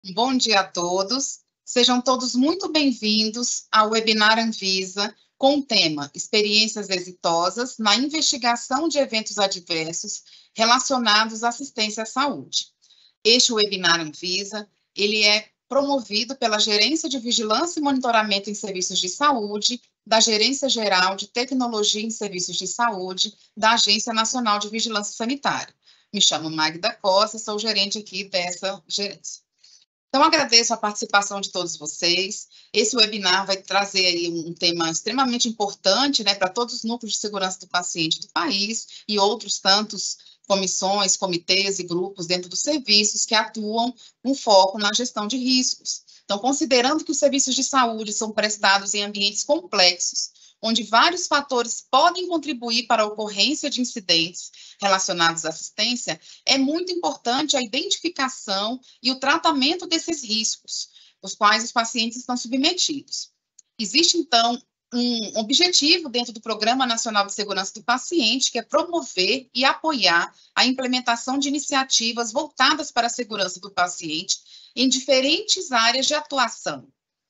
Bom dia a todos. Sejam todos muito bem-vindos ao webinar Anvisa com o tema Experiências exitosas na investigação de eventos adversos relacionados à assistência à saúde. Este webinar Anvisa, ele é promovido pela Gerência de Vigilância e Monitoramento em Serviços de Saúde, da Gerência Geral de Tecnologia em Serviços de Saúde, da Agência Nacional de Vigilância Sanitária. Me chamo Magda Costa, sou gerente aqui dessa gerência. Então, agradeço a participação de todos vocês. Esse webinar vai trazer aí um tema extremamente importante, né, para todos os núcleos de segurança do paciente do país e outros tantos comissões, comitês e grupos dentro dos serviços que atuam com foco na gestão de riscos. Então, considerando que os serviços de saúde são prestados em ambientes complexos, onde vários fatores podem contribuir para a ocorrência de incidentes relacionados à assistência, é muito importante a identificação e o tratamento desses riscos, os quais os pacientes estão submetidos. Existe, então, um objetivo dentro do Programa Nacional de Segurança do Paciente, que é promover e apoiar a implementação de iniciativas voltadas para a segurança do paciente em diferentes áreas de atuação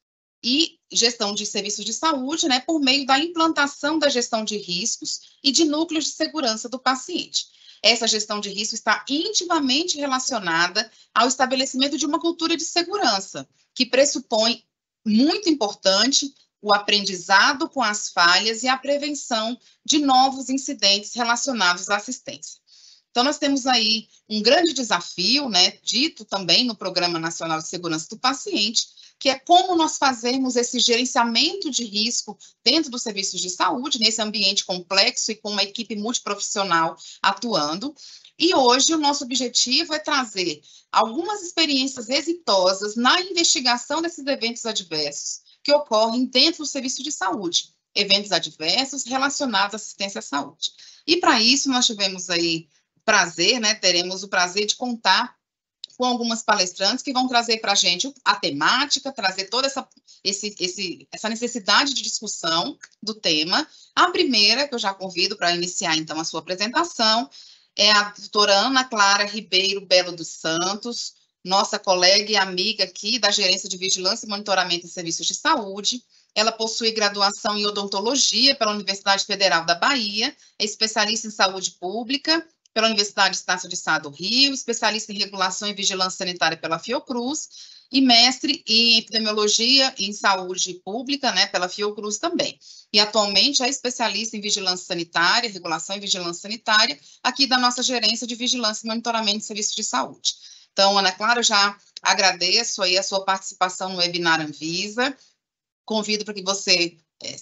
e gestão de serviços de saúde, né, por meio da implantação da gestão de riscos e de núcleos de segurança do paciente. Essa gestão de risco está intimamente relacionada ao estabelecimento de uma cultura de segurança, que pressupõe, muito importante, o aprendizado com as falhas e a prevenção de novos incidentes relacionados à assistência. Então, nós temos aí um grande desafio, né, dito também no Programa Nacional de Segurança do Paciente, que é como nós fazemos esse gerenciamento de risco dentro dos serviços de saúde, nesse ambiente complexo e com uma equipe multiprofissional atuando. E hoje o nosso objetivo é trazer algumas experiências exitosas na investigação desses eventos adversos que ocorrem dentro do serviço de saúde, eventos adversos relacionados à assistência à saúde. E para isso nós tivemos aí prazer, né, teremos o prazer de contar com algumas palestrantes que vão trazer para a gente a temática, trazer toda essa necessidade de discussão do tema. A primeira, que eu já convido para iniciar, então, a sua apresentação, é a doutora Ana Clara Ribeiro Belo dos Santos, nossa colega e amiga aqui da Gerência de Vigilância e Monitoramento em Serviços de Saúde. Ela possui graduação em odontologia pela Universidade Federal da Bahia, é especialista em saúde pública pela Universidade Estácio de Sá do Rio, especialista em regulação e vigilância sanitária pela Fiocruz, e mestre em epidemiologia e em saúde pública, né, pela Fiocruz também. E atualmente é especialista em vigilância sanitária, regulação e vigilância sanitária, aqui da nossa gerência de vigilância e monitoramento de serviços de saúde. Então, Ana Clara, eu já agradeço aí a sua participação no webinar Anvisa, convido para que você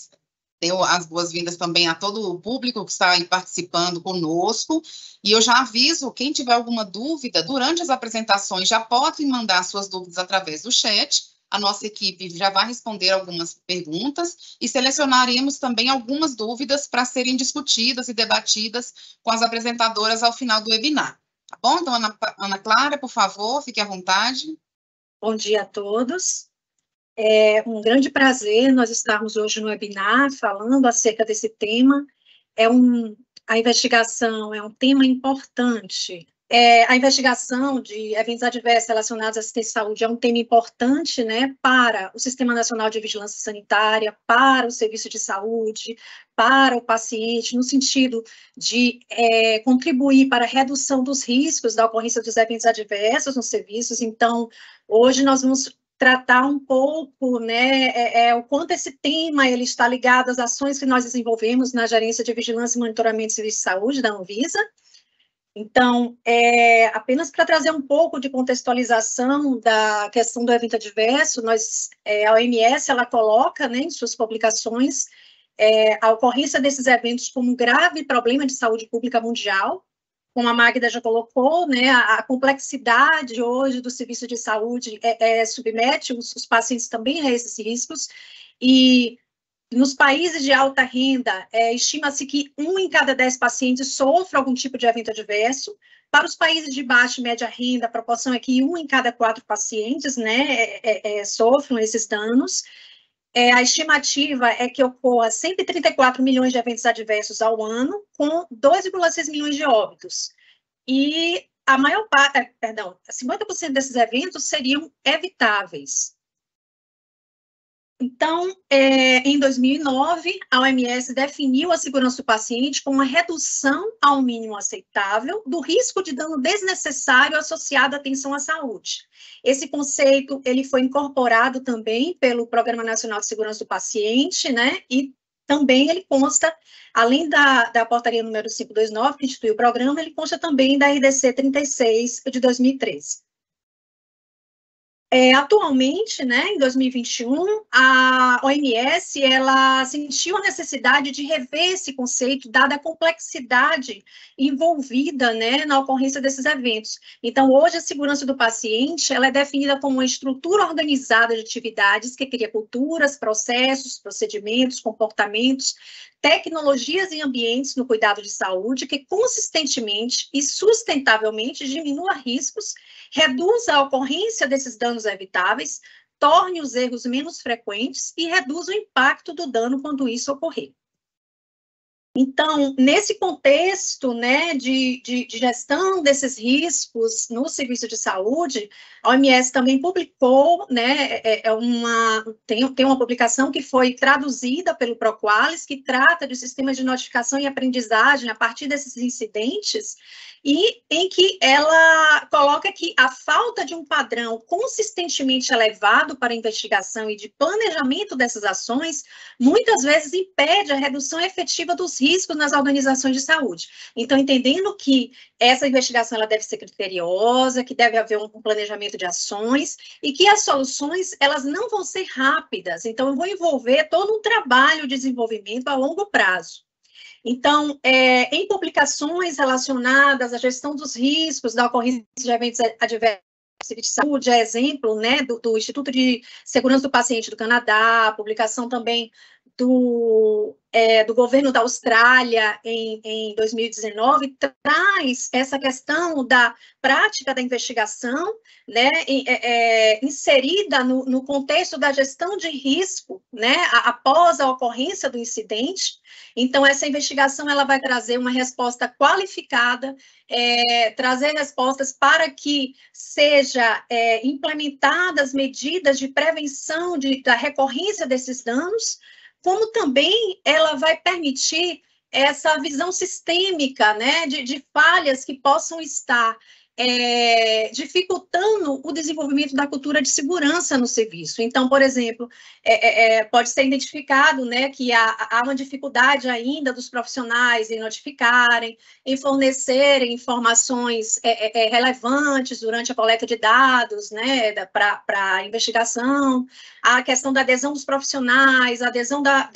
dê as boas-vindas também a todo o público que está aí participando conosco, e eu já aviso, quem tiver alguma dúvida, durante as apresentações, já pode mandar suas dúvidas através do chat, a nossa equipe já vai responder algumas perguntas, e selecionaremos também algumas dúvidas para serem discutidas e debatidas com as apresentadoras ao final do webinar. Tá bom? Então, Ana Clara, por favor, fique à vontade. Bom dia a todos. É um grande prazer nós estarmos hoje no webinar falando acerca desse tema. A investigação é um tema importante. A investigação de eventos adversos relacionados à assistência à saúde é um tema importante, né, para o Sistema Nacional de Vigilância Sanitária, para o serviço de saúde, para o paciente, no sentido de contribuir para a redução dos riscos da ocorrência dos eventos adversos nos serviços. Então, hoje nós vamos tratar um pouco, né, o quanto esse tema ele está ligado às ações que nós desenvolvemos na Gerência de Vigilância e Monitoramento de Serviços de Saúde, da Anvisa. Então, apenas para trazer um pouco de contextualização da questão do evento adverso, a OMS, ela coloca, né, em suas publicações, a ocorrência desses eventos como um grave problema de saúde pública mundial. Como a Magda já colocou, né, a complexidade hoje do serviço de saúde submete os pacientes também a esses riscos, e nos países de alta renda, estima-se que 1 em cada 10 pacientes sofre algum tipo de evento adverso. Para os países de baixa e média renda, a proporção é que 1 em cada 4 pacientes, né, sofram esses danos. A estimativa é que ocorra 134 milhões de eventos adversos ao ano, com 2,6 milhões de óbitos. E a maior parte, 50% desses eventos seriam evitáveis. Então, em 2009, a OMS definiu a segurança do paciente como uma redução ao mínimo aceitável do risco de dano desnecessário associado à atenção à saúde. Esse conceito, ele foi incorporado também pelo Programa Nacional de Segurança do Paciente, né, e também ele consta, além da portaria número 529, que institui o programa, ele consta também da RDC 36 de 2013. Atualmente, né, em 2021, a OMS, ela sentiu a necessidade de rever esse conceito, dada a complexidade envolvida, né, na ocorrência desses eventos. Então, hoje, a segurança do paciente, ela é definida como uma estrutura organizada de atividades que cria culturas, processos, procedimentos, comportamentos, tecnologias e ambientes no cuidado de saúde que consistentemente e sustentavelmente diminua riscos, reduza a ocorrência desses danos evitáveis, torne os erros menos frequentes e reduza o impacto do dano quando isso ocorrer. Então, nesse contexto, né, de gestão desses riscos no serviço de saúde, a OMS também publicou, né, tem uma publicação que foi traduzida pelo Proqualis, que trata de sistemas de notificação e aprendizagem a partir desses incidentes, e em que ela coloca que a falta de um padrão consistentemente elevado para a investigação e de planejamento dessas ações, muitas vezes impede a redução efetiva dos riscos nas organizações de saúde. Então, entendendo que essa investigação ela deve ser criteriosa, que deve haver um planejamento de ações, e que as soluções, elas não vão ser rápidas, então, eu vou envolver todo um trabalho de desenvolvimento a longo prazo. Então, em publicações relacionadas à gestão dos riscos da ocorrência de eventos adversos de saúde, é exemplo, né, do Instituto de Segurança do Paciente do Canadá, a publicação também do governo da Austrália em 2019, traz essa questão da prática da investigação, né, inserida no contexto da gestão de risco, né, após a ocorrência do incidente. Então, essa investigação ela vai trazer uma resposta qualificada, trazer respostas para que seja implementadas medidas de prevenção da recorrência desses danos, como também ela vai permitir essa visão sistêmica, né, de falhas que possam estar dificultando o desenvolvimento da cultura de segurança no serviço. Então, por exemplo, pode ser identificado, né, que há uma dificuldade ainda dos profissionais em notificarem, em fornecerem informações relevantes durante a coleta de dados, né, para a investigação, a questão da adesão dos profissionais, a adesão da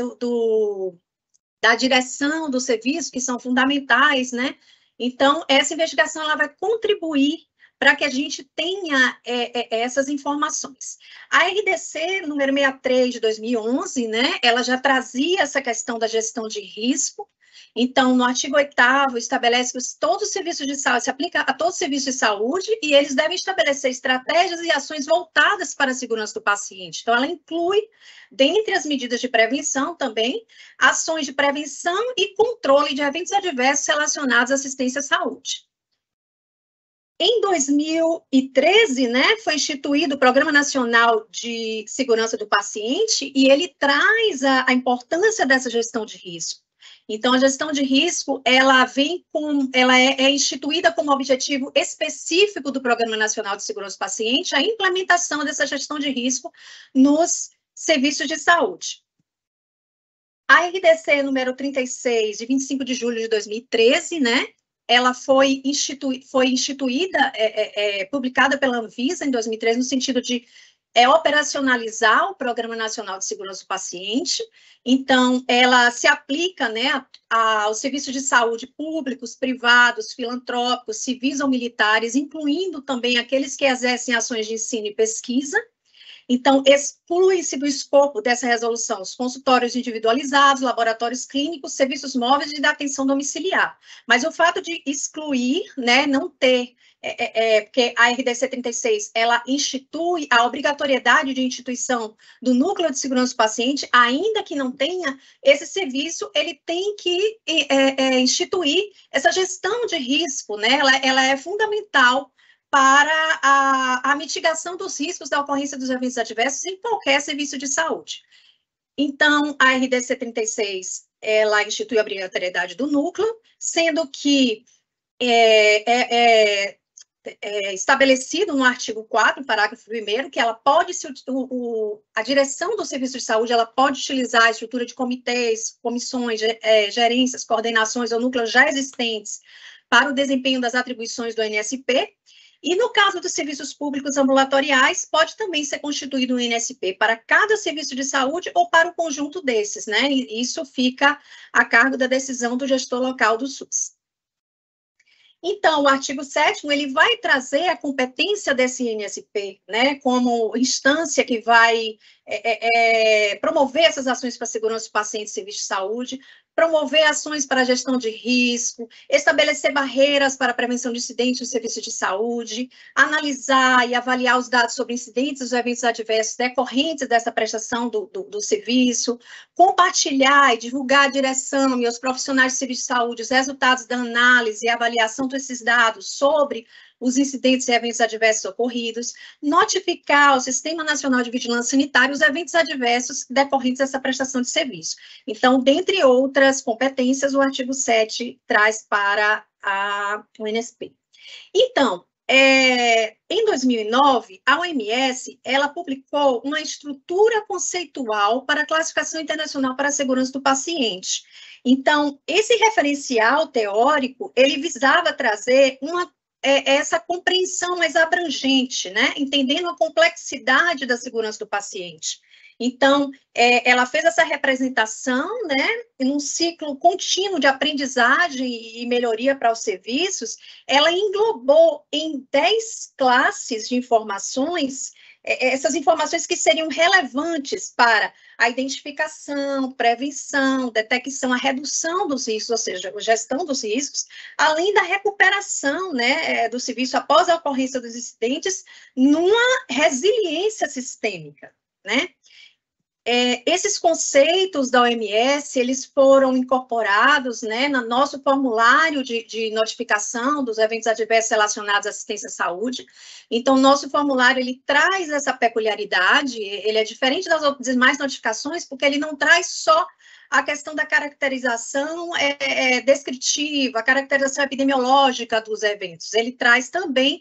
direção do serviço, que são fundamentais, né. Então, essa investigação ela vai contribuir para que a gente tenha essas informações. A RDC número 63 de 2011, né, ela já trazia essa questão da gestão de risco. Então, no artigo 8º, estabelece que todos os serviços de saúde, se aplica a todos os serviços de saúde, e eles devem estabelecer estratégias e ações voltadas para a segurança do paciente. Então, ela inclui, dentre as medidas de prevenção também, ações de prevenção e controle de eventos adversos relacionados à assistência à saúde. Em 2013, né, foi instituído o Programa Nacional de Segurança do Paciente, e ele traz a importância dessa gestão de risco. Então, a gestão de risco, ela é instituída como objetivo específico do Programa Nacional de Segurança do Paciente, a implementação dessa gestão de risco nos serviços de saúde. A RDC número 36, de 25 de julho de 2013, né, ela foi instituída, publicada pela Anvisa em 2013, no sentido de operacionalizar o Programa Nacional de Segurança do Paciente. Então, ela se aplica, né, aos serviços de saúde públicos, privados, filantrópicos, civis ou militares, incluindo também aqueles que exercem ações de ensino e pesquisa. Então, exclui-se do escopo dessa resolução os consultórios individualizados, laboratórios clínicos, serviços móveis e da atenção domiciliar. Mas o fato de excluir, né, não ter, porque a RDC 36, ela institui a obrigatoriedade de instituição do núcleo de segurança do paciente, ainda que não tenha, esse serviço, ele tem que instituir essa gestão de risco, né, ela é fundamental para a mitigação dos riscos da ocorrência dos eventos adversos em qualquer serviço de saúde. Então, a RDC 36, ela institui a obrigatoriedade do núcleo, sendo que estabelecido no artigo 4º, parágrafo 1º, que ela pode, a direção do serviço de saúde, ela pode utilizar a estrutura de comitês, comissões, gerências, coordenações ou núcleos já existentes para o desempenho das atribuições do NSP. E no caso dos serviços públicos ambulatoriais, pode também ser constituído um NSP para cada serviço de saúde ou para o conjunto desses, né? E isso fica a cargo da decisão do gestor local do SUS. Então, o artigo 7º, ele vai trazer a competência desse NSP, né, como instância que vai promover essas ações para a segurança do paciente e serviço de saúde, promover ações para a gestão de risco, estabelecer barreiras para a prevenção de incidentes no serviço de saúde, analisar e avaliar os dados sobre incidentes e eventos adversos decorrentes dessa prestação do serviço, compartilhar e divulgar a direção e aos profissionais de serviço de saúde os resultados da análise e avaliação desses dados sobre os incidentes e eventos adversos ocorridos, notificar ao Sistema Nacional de Vigilância Sanitária os eventos adversos decorrentes dessa prestação de serviço. Então, dentre outras competências, o artigo 7 traz para o NSP. Então, em 2009, a OMS, ela publicou uma estrutura conceitual para a classificação internacional para a segurança do paciente. Então, esse referencial teórico, ele visava trazer essa compreensão mais abrangente, né? Entendendo a complexidade da segurança do paciente. Então, ela fez essa representação, né, em um ciclo contínuo de aprendizagem e melhoria para os serviços. Ela englobou em 10 classes de informações, essas informações que seriam relevantes para a identificação, prevenção, detecção, a redução dos riscos, ou seja, a gestão dos riscos, além da recuperação, né, do serviço após a ocorrência dos incidentes, numa resiliência sistêmica, né? Esses conceitos da OMS, eles foram incorporados, né, no nosso formulário de notificação dos eventos adversos relacionados à assistência à saúde. Então, o nosso formulário, ele traz essa peculiaridade, ele é diferente das demais notificações, porque ele não traz só a questão da caracterização descritiva, a caracterização epidemiológica dos eventos, ele traz também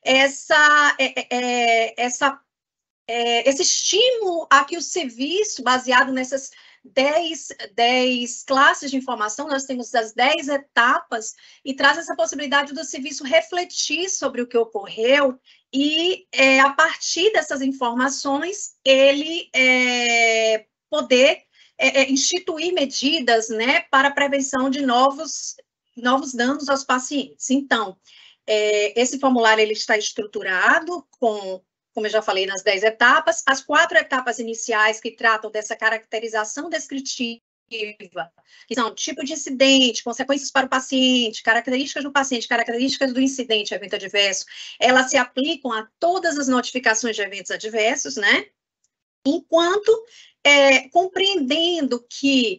esse estímulo a que o serviço, baseado nessas 10 classes de informação, nós temos as 10 etapas, e traz essa possibilidade do serviço refletir sobre o que ocorreu, e a partir dessas informações, ele poder instituir medidas, né, para a prevenção de novos danos aos pacientes. Então, esse formulário, ele está estruturado como eu já falei, nas 10 etapas, as 4 etapas iniciais que tratam dessa caracterização descritiva, que são tipo de incidente, consequências para o paciente, características do paciente, características do incidente, evento adverso, elas se aplicam a todas as notificações de eventos adversos, né? Enquanto, compreendendo que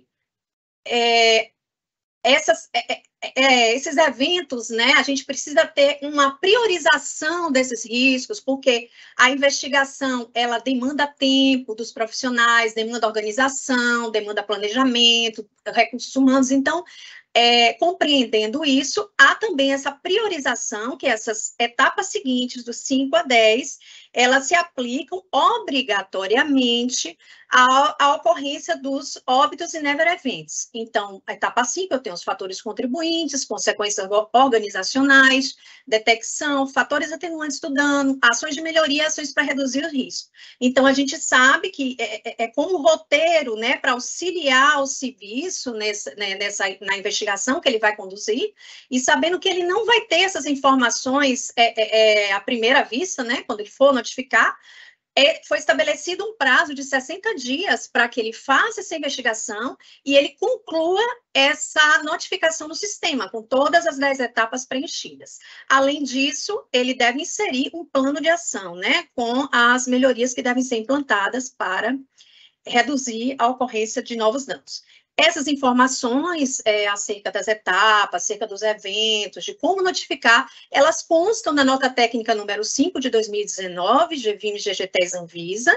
esses eventos, né, a gente precisa ter uma priorização desses riscos, porque a investigação, ela demanda tempo dos profissionais, demanda organização, demanda planejamento, recursos humanos. Então, compreendendo isso, há também essa priorização, que essas etapas seguintes, dos 5 a 10, elas se aplicam obrigatoriamente à ocorrência dos óbitos e never events. Então, a etapa 5, eu tenho os fatores contribuintes, consequências organizacionais, detecção, fatores atenuantes do dano, ações de melhoria, ações para reduzir o risco. Então, a gente sabe que como roteiro, né, para auxiliar o serviço na investigação que ele vai conduzir, e sabendo que ele não vai ter essas informações à primeira vista, né, quando ele for notificar, foi estabelecido um prazo de 60 dias para que ele faça essa investigação e ele conclua essa notificação no sistema, com todas as 10 etapas preenchidas. Além disso, ele deve inserir um plano de ação, né, com as melhorias que devem ser implantadas para reduzir a ocorrência de novos danos. Essas informações acerca das etapas, acerca dos eventos, de como notificar, elas constam na nota técnica número 5 de 2019, GVIMS GGTES Anvisa.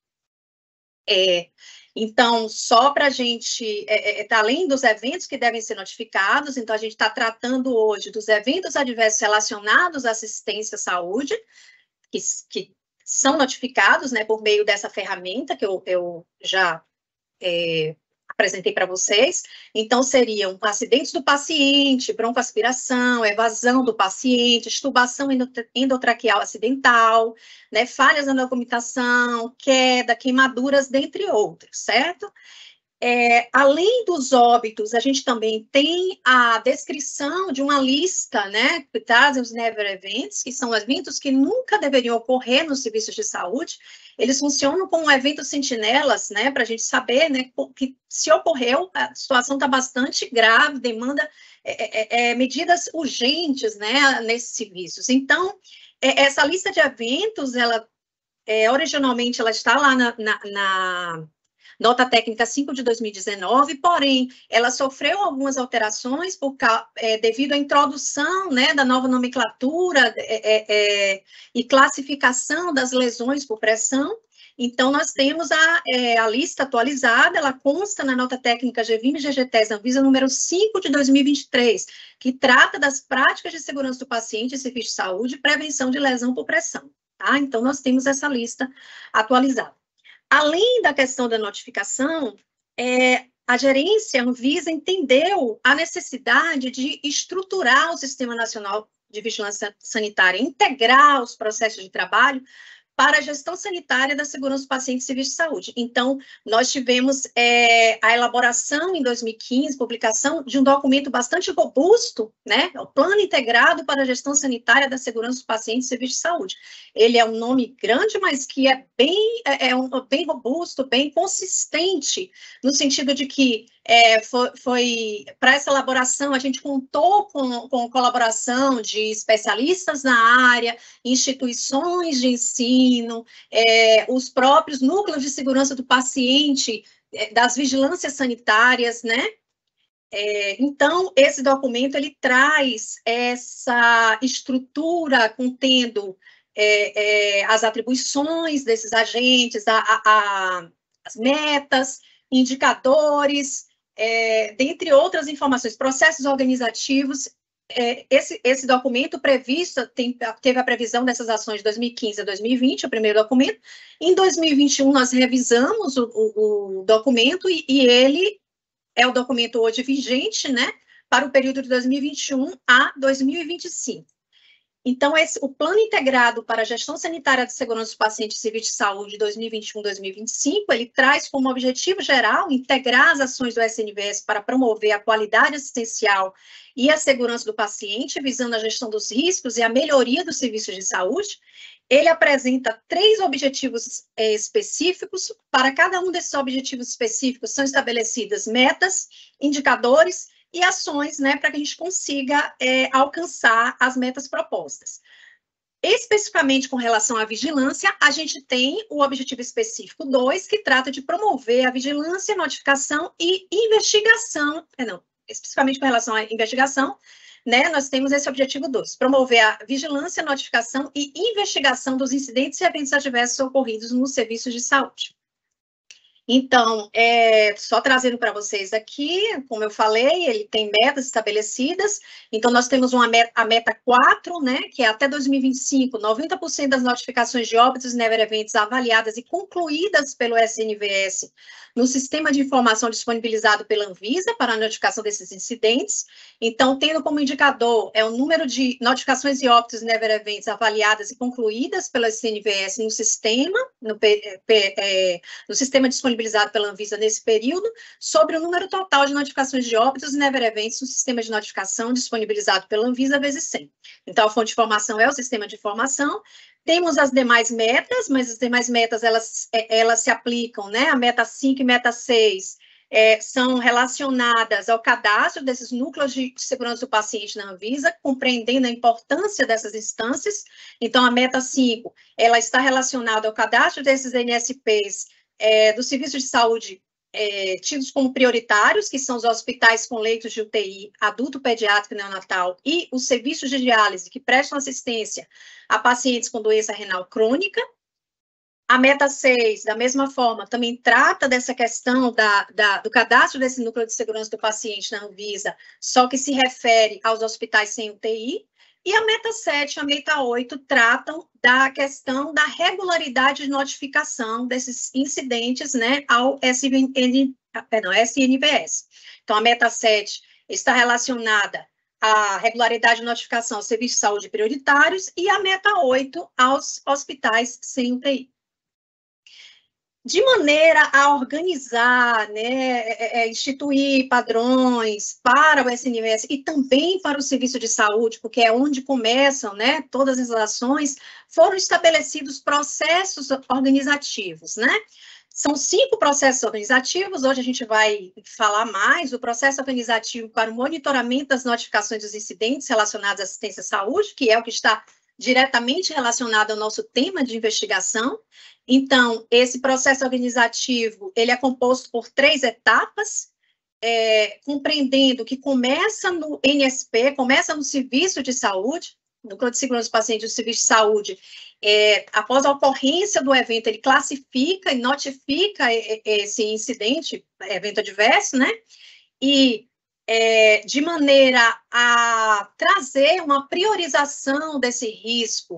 Então, só para a gente, além dos eventos que devem ser notificados, então a gente está tratando hoje dos eventos adversos relacionados à assistência à saúde, que são notificados, né, por meio dessa ferramenta que eu já apresentei para vocês. Então, seriam acidentes do paciente, broncoaspiração, evasão do paciente, extubação endotraqueal acidental, né, falhas na documentação, queda, queimaduras, dentre outros, certo? Além dos óbitos, a gente também tem a descrição de uma lista, né, que trazem os never events, que são eventos que nunca deveriam ocorrer nos serviços de saúde. Eles funcionam como eventos sentinelas, né, para a gente saber, né, que se ocorreu, a situação está bastante grave, demanda medidas urgentes, né, nesses serviços. Então, essa lista de eventos, ela, originalmente, ela está lá na nota técnica 5 de 2019, porém, ela sofreu algumas alterações devido à introdução, né, da nova nomenclatura e classificação das lesões por pressão. Então, nós temos a lista atualizada, ela consta na nota técnica GVIMS GGTES Anvisa número 5 de 2023, que trata das práticas de segurança do paciente em serviço de saúde e prevenção de lesão por pressão. Tá? Então, nós temos essa lista atualizada. Além da questão da notificação, a gerência Anvisa entendeu a necessidade de estruturar o Sistema Nacional de Vigilância Sanitária, integrar os processos de trabalho para a gestão sanitária da segurança do paciente e serviço de saúde. Então, nós tivemos a elaboração, em 2015, publicação de um documento bastante robusto, né, o Plano Integrado para a Gestão Sanitária da Segurança do Paciente e serviço de saúde. Ele é um nome grande, mas que é bem robusto, bem consistente, no sentido de que foi para essa elaboração, a gente contou com colaboração de especialistas na área, instituições de ensino, os próprios núcleos de segurança do paciente, das vigilâncias sanitárias, né? Então, esse documento, ele traz essa estrutura contendo as atribuições desses agentes, as metas, indicadores, dentre outras informações, processos organizativos. Esse documento previsto, teve a previsão dessas ações de 2015 a 2020, o primeiro documento. Em 2021, nós revisamos o documento e ele é o documento hoje vigente, né, para o período de 2021 a 2025. Então, o Plano Integrado para a Gestão Sanitária de Segurança dos Pacientes e Serviços de Saúde 2021-2025, ele traz como objetivo geral integrar as ações do SNVS para promover a qualidade assistencial e a segurança do paciente, visando a gestão dos riscos e a melhoria dos serviços de saúde. Ele apresenta 3 objetivos específicos. Para cada um desses objetivos específicos são estabelecidas metas, indicadores e ações, né, para que a gente consiga alcançar as metas propostas. Especificamente com relação à vigilância, a gente tem o objetivo específico 2, que trata de promover a vigilância, notificação e investigação, especificamente com relação à investigação, né, nós temos esse objetivo 2, promover a vigilância, notificação e investigação dos incidentes e eventos adversos ocorridos nos serviços de saúde. Então, só trazendo para vocês aqui, como eu falei, ele tem metas estabelecidas. Então, nós temos a meta 4, né, que é até 2025, 90% das notificações de óbitos e never events avaliadas e concluídas pelo SNVS no sistema de informação disponibilizado pela Anvisa para a notificação desses incidentes. Então, tendo como indicador o número de notificações de óbitos e never events avaliadas e concluídas pelo SNVS no sistema, no sistema disponibilizado pela Anvisa nesse período, sobre o número total de notificações de óbitos e never events no sistema de notificação disponibilizado pela Anvisa vezes 100. Então, a fonte de informação é o sistema de informação. Temos as demais metas, mas as demais metas, elas se aplicam, né? A meta 5 e meta 6 são relacionadas ao cadastro desses núcleos de segurança do paciente na Anvisa, compreendendo a importância dessas instâncias. Então, a meta 5, ela está relacionada ao cadastro desses NSPs do serviço de saúde tidos como prioritários, que são os hospitais com leitos de UTI, adulto, pediátrico e neonatal, e os serviços de diálise que prestam assistência a pacientes com doença renal crônica. A meta 6, da mesma forma, também trata dessa questão do cadastro desse núcleo de segurança do paciente na Anvisa, só que se refere aos hospitais sem UTI. E a meta 7 e a meta 8 tratam da questão da regularidade de notificação desses incidentes, né, ao SNVS. Então, a meta 7 está relacionada à regularidade de notificação aos serviços de saúde prioritários e a meta 8 aos hospitais sem UTI. De maneira a organizar, né, instituir padrões para o SNVS e também para o serviço de saúde, porque é onde começam, né, todas as ações, foram estabelecidos processos organizativos, né? São 5 processos organizativos, hoje a gente vai falar mais, o processo organizativo para o monitoramento das notificações dos incidentes relacionados à assistência à saúde, que é o que está diretamente relacionado ao nosso tema de investigação. Então, esse processo organizativo, ele é composto por 3 etapas, compreendendo que começa no NSP, começa no serviço de saúde, núcleo de segurança do paciente do serviço de saúde, após a ocorrência do evento, ele classifica e notifica esse incidente, evento adverso, né? E de maneira a trazer uma priorização desse risco,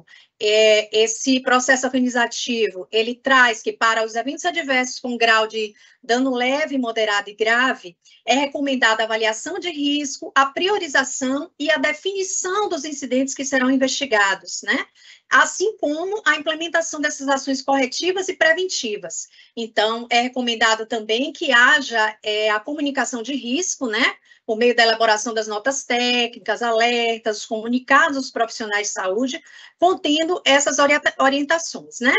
esse processo organizativo, ele traz que para os eventos adversos com grau de dano leve, moderado e grave, é recomendada a avaliação de risco, a priorização e a definição dos incidentes que serão investigados, né? Assim como a implementação dessas ações corretivas e preventivas. Então, é recomendado também que haja a comunicação de risco, né? Por meio da elaboração das notas técnicas, alertas, comunicados aos profissionais de saúde, contendo essas orientações, né?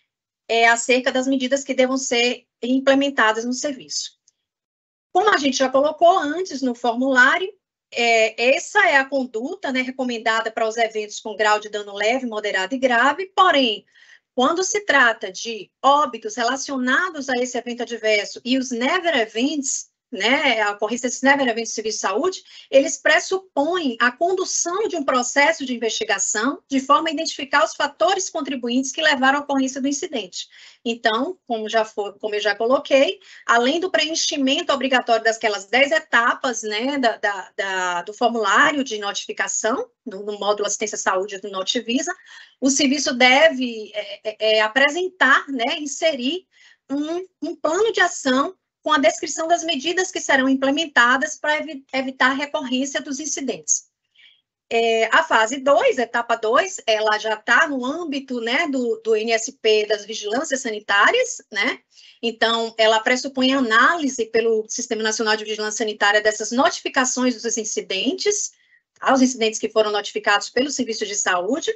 Acerca das medidas que devam ser implementadas no serviço. Como a gente já colocou antes no formulário, essa é a conduta, né, recomendada para os eventos com grau de dano leve, moderado e grave, porém, quando se trata de óbitos relacionados a esse evento adverso e os never events, né, a ocorrência desses never events do serviço de saúde, eles pressupõem a condução de um processo de investigação de forma a identificar os fatores contribuintes que levaram à ocorrência do incidente. Então, como eu já coloquei, além do preenchimento obrigatório daquelas 10 etapas, né, do formulário de notificação, no módulo assistência à saúde do NotiVisa, o serviço deve apresentar, né, inserir um plano de ação com a descrição das medidas que serão implementadas para evitar a recorrência dos incidentes. A fase 2, etapa 2, ela já está no âmbito, né, do NSP das vigilâncias sanitárias, né? Então, ela pressupõe análise pelo Sistema Nacional de Vigilância Sanitária dessas notificações dos incidentes, aos incidentes que foram notificados pelo Serviço de Saúde.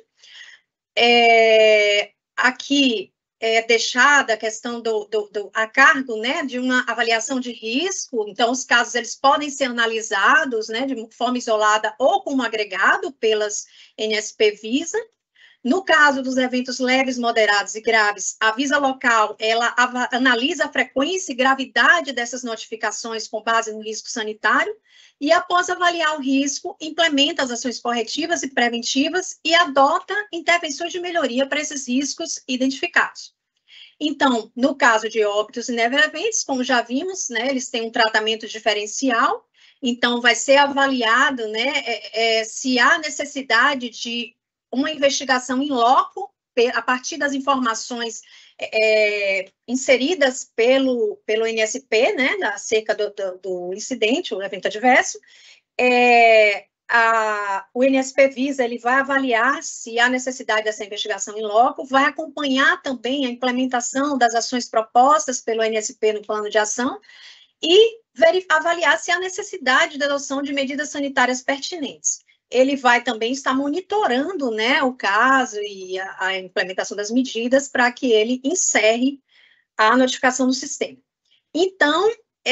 Aqui deixada a questão a cargo, né, de uma avaliação de risco. Então, os casos, eles podem ser analisados, né, de forma isolada ou como agregado pelas NSP-Visa. No caso dos eventos leves, moderados e graves, a Visa local, ela analisa a frequência e gravidade dessas notificações com base no risco sanitário e, após avaliar o risco, implementa as ações corretivas e preventivas e adota intervenções de melhoria para esses riscos identificados. Então, no caso de óbitos e never events, como já vimos, né, eles têm um tratamento diferencial, então vai ser avaliado, né, se há necessidade de uma investigação em loco, a partir das informações inseridas pelo NSP, né, acerca do incidente, o evento adverso, o INSP-Visa ele vai avaliar se há necessidade dessa investigação em loco, vai acompanhar também a implementação das ações propostas pelo INSP no plano de ação e avaliar se há necessidade de adoção de medidas sanitárias pertinentes. Ele vai também estar monitorando, né, o caso e a implementação das medidas para que ele encerre a notificação do sistema. Então,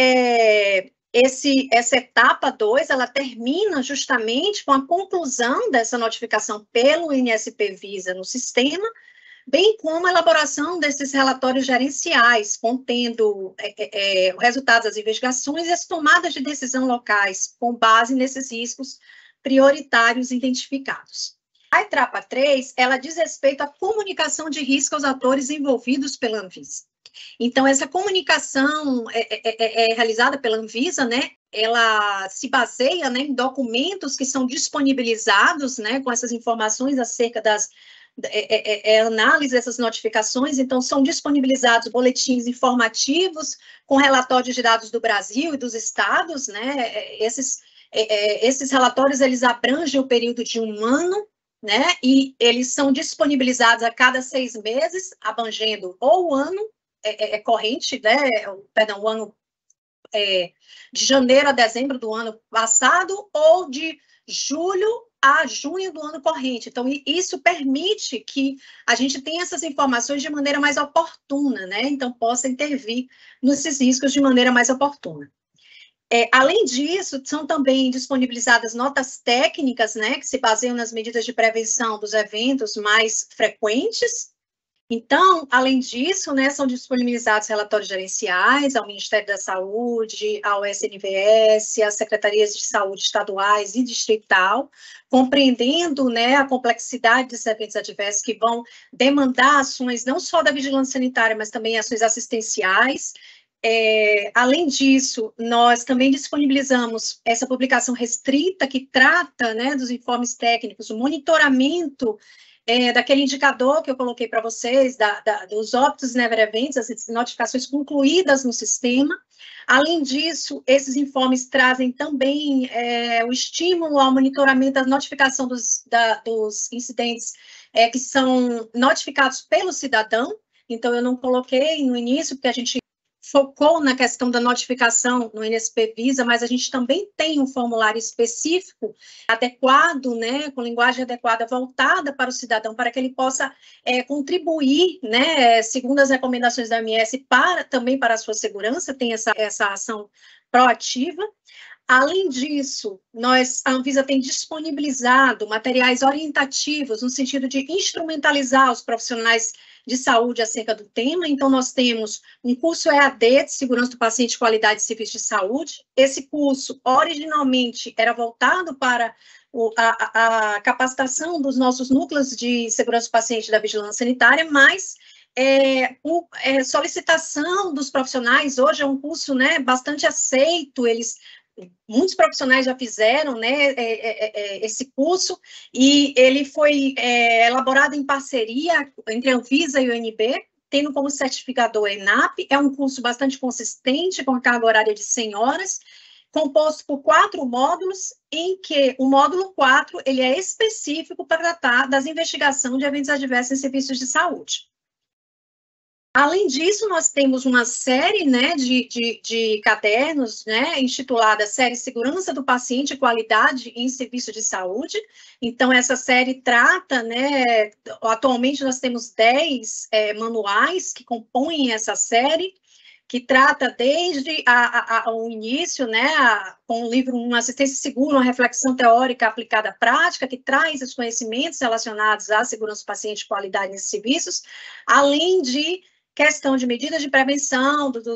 essa etapa 2, ela termina justamente com a conclusão dessa notificação pelo INSP-Visa no sistema, bem como a elaboração desses relatórios gerenciais, contendo o resultado das investigações e as tomadas de decisão locais, com base nesses riscos prioritários identificados. A etapa 3, ela diz respeito à comunicação de risco aos atores envolvidos pela Anvisa. Então, essa comunicação é realizada pela Anvisa, né? Ela se baseia, né, em documentos que são disponibilizados, né, com essas informações acerca das análise dessas notificações. Então, são disponibilizados boletins informativos com relatórios de dados do Brasil e dos estados, né? Esses relatórios, eles abrangem o período de 1 ano, né? E eles são disponibilizados a cada 6 meses, abrangendo ou o ano corrente, né? Perdão, o ano de janeiro a dezembro do ano passado, ou de julho a junho do ano corrente. Então, isso permite que a gente tenha essas informações de maneira mais oportuna, né? Então, possa intervir nesses riscos de maneira mais oportuna. Além disso, são também disponibilizadas notas técnicas, né, que se baseiam nas medidas de prevenção dos eventos mais frequentes. Então, além disso, né, são disponibilizados relatórios gerenciais ao Ministério da Saúde, ao SNVS, às secretarias de saúde estaduais e distrital, compreendendo, né, a complexidade desses eventos adversos que vão demandar ações não só da vigilância sanitária, mas também ações assistenciais. Além disso, nós também disponibilizamos essa publicação restrita que trata, né, dos informes técnicos, o monitoramento daquele indicador que eu coloquei para vocês, dos óbitos never events, as notificações concluídas no sistema. Além disso, esses informes trazem também o estímulo ao monitoramento da notificação dos incidentes que são notificados pelo cidadão. Então, eu não coloquei no início, porque a gente focou na questão da notificação no INSP-Visa, mas a gente também tem um formulário específico, adequado, né, com linguagem adequada, voltada para o cidadão, para que ele possa contribuir, né, segundo as recomendações da OMS, também para a sua segurança, tem essa ação proativa. Além disso, a Anvisa tem disponibilizado materiais orientativos no sentido de instrumentalizar os profissionais de saúde acerca do tema. Então, nós temos um curso EAD de Segurança do Paciente e Qualidade de Serviços de Saúde. Esse curso, originalmente, era voltado para a capacitação dos nossos núcleos de segurança do paciente da vigilância sanitária, mas solicitação dos profissionais, hoje é um curso, né, bastante aceito, muitos profissionais já fizeram, né, esse curso, e ele foi elaborado em parceria entre a Anvisa e o UNB, tendo como certificador a ENAP. É um curso bastante consistente, com carga horária de 100 horas, composto por 4 módulos, em que o módulo 4, ele é específico para tratar das investigações de eventos adversos em serviços de saúde. Além disso, nós temos uma série, né, de cadernos, né, intitulada Série Segurança do Paciente e Qualidade em Serviço de Saúde. Então, essa série trata, né, atualmente nós temos 10 manuais que compõem essa série, que trata desde o início, né, com o livro Uma Assistência Segura, uma reflexão teórica aplicada à prática, que traz os conhecimentos relacionados à segurança do paciente e qualidade nesses serviços, além de questão de medidas de prevenção dos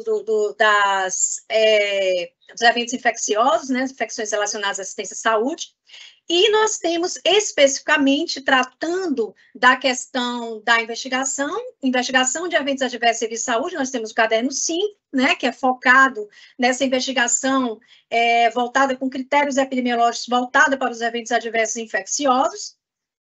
eventos infecciosos, né, infecções relacionadas à assistência à saúde, e nós temos especificamente tratando da questão da investigação de eventos adversos em serviço de saúde. Nós temos o caderno 5, né, que é focado nessa investigação voltada com critérios epidemiológicos voltada para os eventos adversos infecciosos.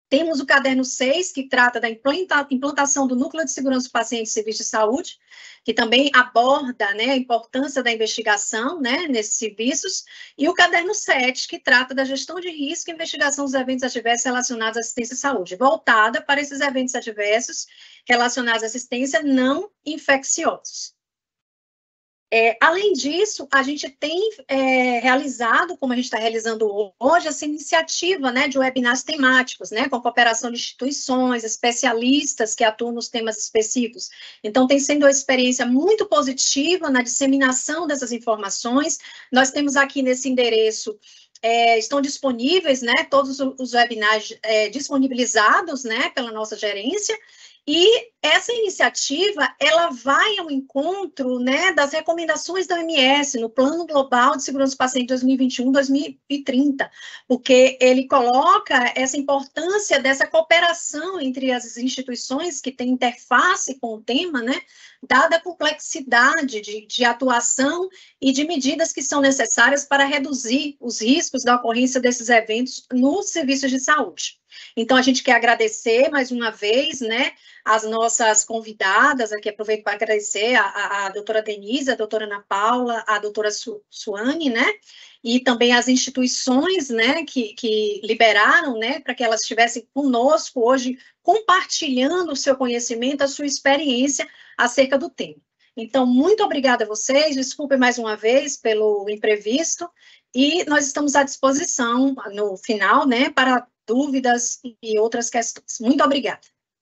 Temos o caderno 6, que trata da implantação do Núcleo de Segurança do Paciente e Serviço de Saúde, que também aborda, né, a importância da investigação, né, nesses serviços, e o caderno 7, que trata da gestão de risco e investigação dos eventos adversos relacionados à assistência à saúde, voltada para esses eventos adversos relacionados à assistência não infecciosos. Além disso, a gente tem realizado, como a gente está realizando hoje, essa iniciativa, né, de webinars temáticos, né, com cooperação de instituições, especialistas que atuam nos temas específicos. Então, tem sido uma experiência muito positiva na disseminação dessas informações. Nós temos aqui nesse endereço, estão disponíveis, né, todos os webinars disponibilizados, né, pela nossa gerência. E essa iniciativa, ela vai ao encontro, né, das recomendações da OMS no Plano Global de Segurança do Paciente 2021-2030, porque ele coloca essa importância dessa cooperação entre as instituições que têm interface com o tema, né, dada a complexidade de atuação e de medidas que são necessárias para reduzir os riscos da ocorrência desses eventos nos serviços de saúde. Então, a gente quer agradecer mais uma vez, né, as nossas convidadas, aqui aproveito para agradecer a doutora Denise, a doutora Ana Paula, a doutora Suane, né, e também as instituições, né, que liberaram, né, para que elas estivessem conosco hoje, compartilhando o seu conhecimento, a sua experiência acerca do tema. Então, muito obrigada a vocês, desculpem mais uma vez pelo imprevisto, e nós estamos à disposição no final, né, para dúvidas e outras questões. Muito obrigada.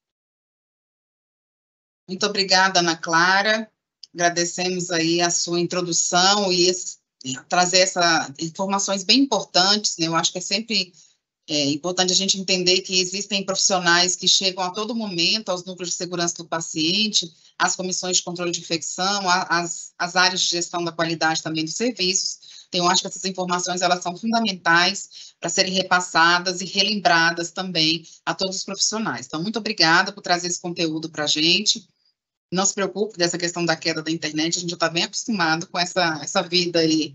Muito obrigada, Ana Clara. Agradecemos aí a sua introdução e trazer essas informações bem importantes, né? Eu acho que é sempre importante a gente entender que existem profissionais que chegam a todo momento aos núcleos de segurança do paciente, às comissões de controle de infecção, às áreas de gestão da qualidade também dos serviços. Então, eu acho que essas informações, elas são fundamentais para serem repassadas e relembradas também a todos os profissionais. Então, muito obrigada por trazer esse conteúdo para a gente. Não se preocupe dessa questão da queda da internet, a gente já está bem acostumado com essa vida aí,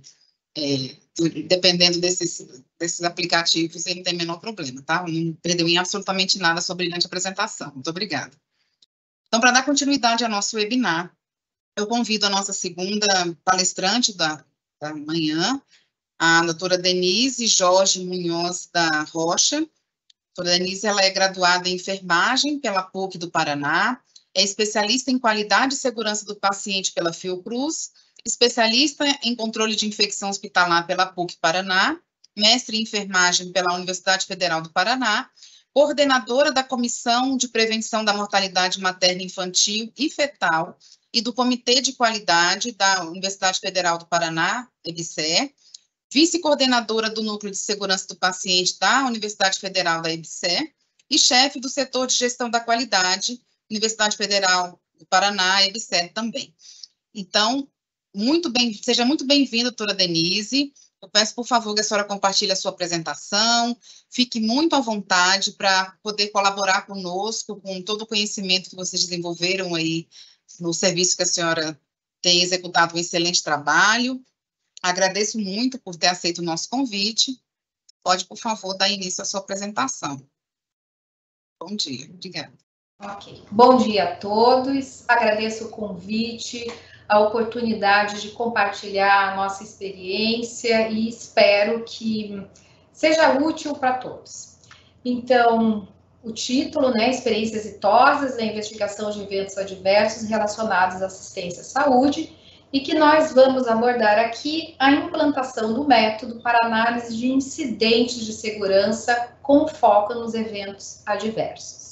dependendo desses aplicativos, ele não tem o menor problema, tá? Não perdeu em absolutamente nada sobre a brilhante apresentação. Muito obrigada. Então, para dar continuidade ao nosso webinar, eu convido a nossa segunda palestrante da manhã, a doutora Denise Jorge Munhoz da Rocha. A doutora Denise, ela é graduada em enfermagem pela PUC do Paraná, é especialista em qualidade e segurança do paciente pela Fiocruz, especialista em controle de infecção hospitalar pela PUC Paraná, mestre em enfermagem pela Universidade Federal do Paraná, coordenadora da Comissão de Prevenção da Mortalidade Materna Infantil e Fetal e do Comitê de Qualidade da Universidade Federal do Paraná, EBSER, vice-coordenadora do Núcleo de Segurança do Paciente da Universidade Federal da EBSER e chefe do setor de gestão da qualidade, Universidade Federal do Paraná, EBSER também. Então, seja muito bem-vinda, doutora Denise. Eu peço, por favor, que a senhora compartilhe a sua apresentação, fique muito à vontade para poder colaborar conosco com todo o conhecimento que vocês desenvolveram aí no serviço que a senhora tem executado um excelente trabalho. Agradeço muito por ter aceito o nosso convite. Pode, por favor, dar início à sua apresentação. Bom dia, obrigada. Ok. Bom dia a todos, agradeço o convite, a oportunidade de compartilhar a nossa experiência e espero que seja útil para todos. Então, o título, né, Experiências Exitosas na Investigação de Eventos Adversos Relacionados à Assistência à Saúde, e que nós vamos abordar aqui a implantação do método para análise de incidentes de segurança com foco nos eventos adversos.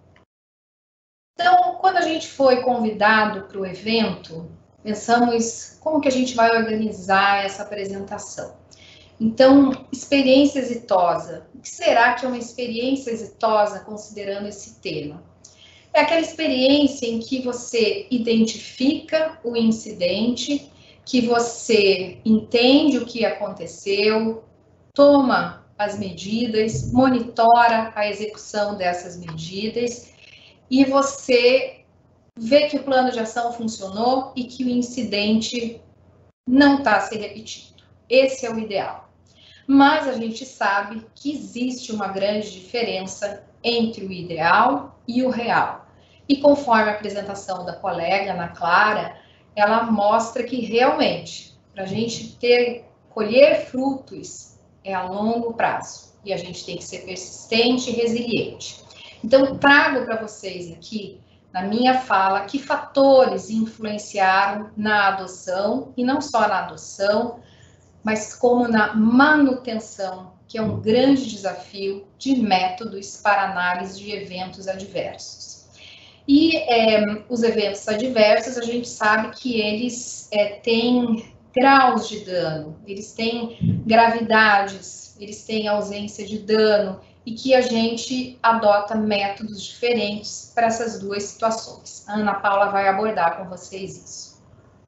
Então, quando a gente foi convidado para o evento, pensamos como que a gente vai organizar essa apresentação. Então, experiência exitosa. O que será que é uma experiência exitosa considerando esse tema? É aquela experiência em que você identifica o incidente, que você entende o que aconteceu, toma as medidas, monitora a execução dessas medidas, e você vê que o plano de ação funcionou e que o incidente não está se repetindo. Esse é o ideal. Mas a gente sabe que existe uma grande diferença entre o ideal e o real. E conforme a apresentação da colega Ana Clara, ela mostra que realmente, para a gente colher frutos, é a longo prazo. E a gente tem que ser persistente e resiliente. Então, trago para vocês aqui, na minha fala, que fatores influenciaram na adoção, e não só na adoção, mas como na manutenção, que é um grande desafio de métodos para análise de eventos adversos. E os eventos adversos, a gente sabe que eles têm graus de dano, eles têm gravidades, eles têm ausência de dano, e que a gente adota métodos diferentes para essas duas situações. A Ana Paula vai abordar com vocês isso.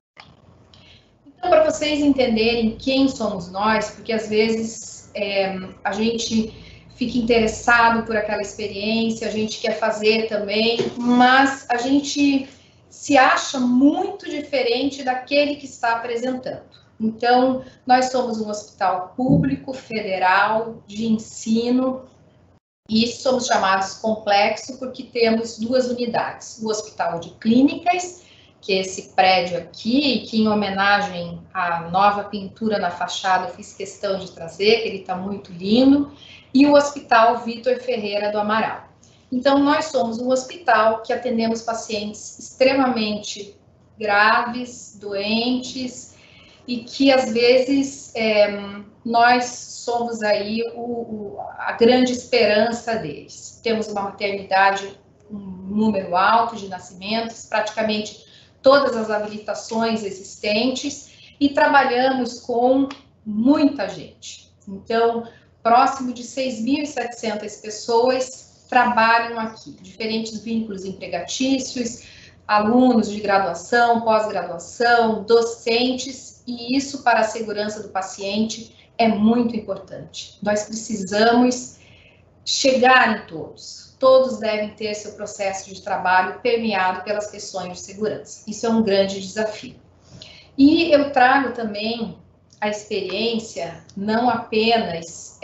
Então, para vocês entenderem quem somos nós, porque às vezes a gente fica interessado por aquela experiência, a gente quer fazer também, mas a gente se acha muito diferente daquele que está apresentando. Então, nós somos um hospital público, federal, de ensino, e somos chamados complexo porque temos duas unidades. O Hospital de Clínicas, que é esse prédio aqui, que em homenagem à nova pintura na fachada eu fiz questão de trazer, que ele está muito lindo, e o Hospital Vitor Ferreira do Amaral. Então, nós somos um hospital que atendemos pacientes extremamente graves, doentes, e que às vezes nós somos aí a grande esperança deles. Temos uma maternidade, um número alto de nascimentos, praticamente todas as habilitações existentes, e trabalhamos com muita gente. Então, próximo de 6.700 pessoas trabalham aqui, diferentes vínculos empregatícios, alunos de graduação, pós-graduação, docentes, e isso para a segurança do paciente é muito importante. Nós precisamos chegar em todos. Todos devem ter seu processo de trabalho permeado pelas questões de segurança. Isso é um grande desafio. E eu trago também a experiência, não apenas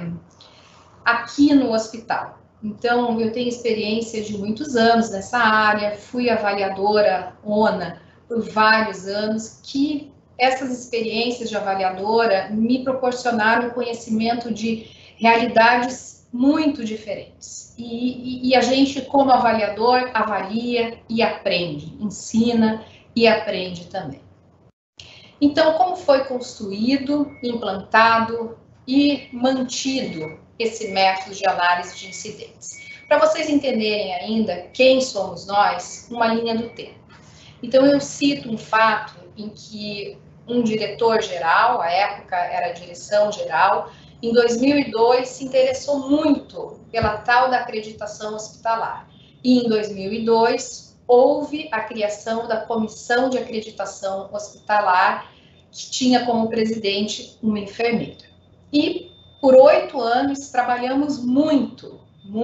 aqui no hospital. Então, eu tenho experiência de muitos anos nessa área, fui avaliadora ONA por vários anos, que essas experiências de avaliadora me proporcionaram conhecimento de realidades muito diferentes. E a gente, como avaliador, avalia e aprende, ensina e aprende também. Então, como foi construído, implantado e mantido esse método de análise de incidentes? Para vocês entenderem ainda quem somos nós, uma linha do tempo. Então, eu cito um fato em que um diretor-geral, à época era a direção-geral, em 2002 se interessou muito pela tal da acreditação hospitalar. E em 2002 houve a criação da Comissão de Acreditação Hospitalar, que tinha como presidente uma enfermeira. E por 8 anos trabalhamos muito,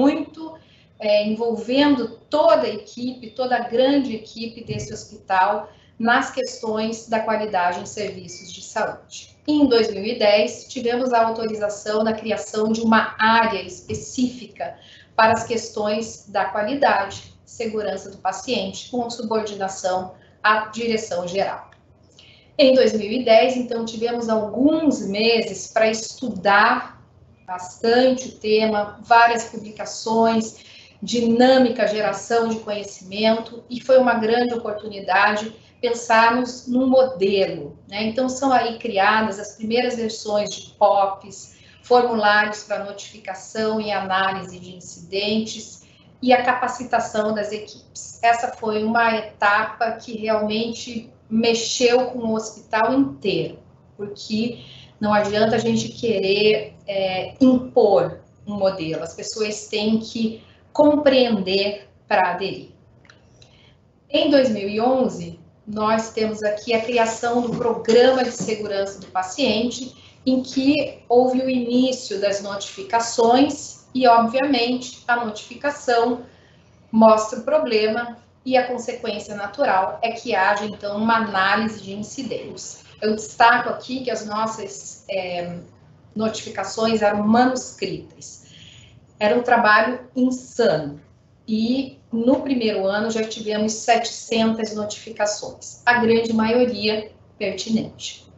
envolvendo toda a equipe, toda a grande equipe desse hospital, nas questões da qualidade em serviços de saúde. E em 2010, tivemos a autorização da criação de uma área específica para as questões da qualidade, segurança do paciente, com subordinação à direção geral. Em 2010, então, tivemos alguns meses para estudar bastante o tema, várias publicações, dinâmica, geração de conhecimento, e foi uma grande oportunidade pensarmos num modelo, né? Então, são aí criadas as primeiras versões de POPs, formulários para notificação e análise de incidentes e a capacitação das equipes. Essa foi uma etapa que realmente mexeu com o hospital inteiro, porque não adianta a gente querer impor um modelo, as pessoas têm que compreender para aderir. Em 2011, nós temos aqui a criação do Programa de Segurança do Paciente, em que houve o início das notificações e, obviamente, a notificação mostra o problema e a consequência natural é que haja, então, uma análise de incidentes. Eu destaco aqui que as nossas notificações eram manuscritas. Era um trabalho insano. E no primeiro ano já tivemos 700 notificações, a grande maioria pertinente.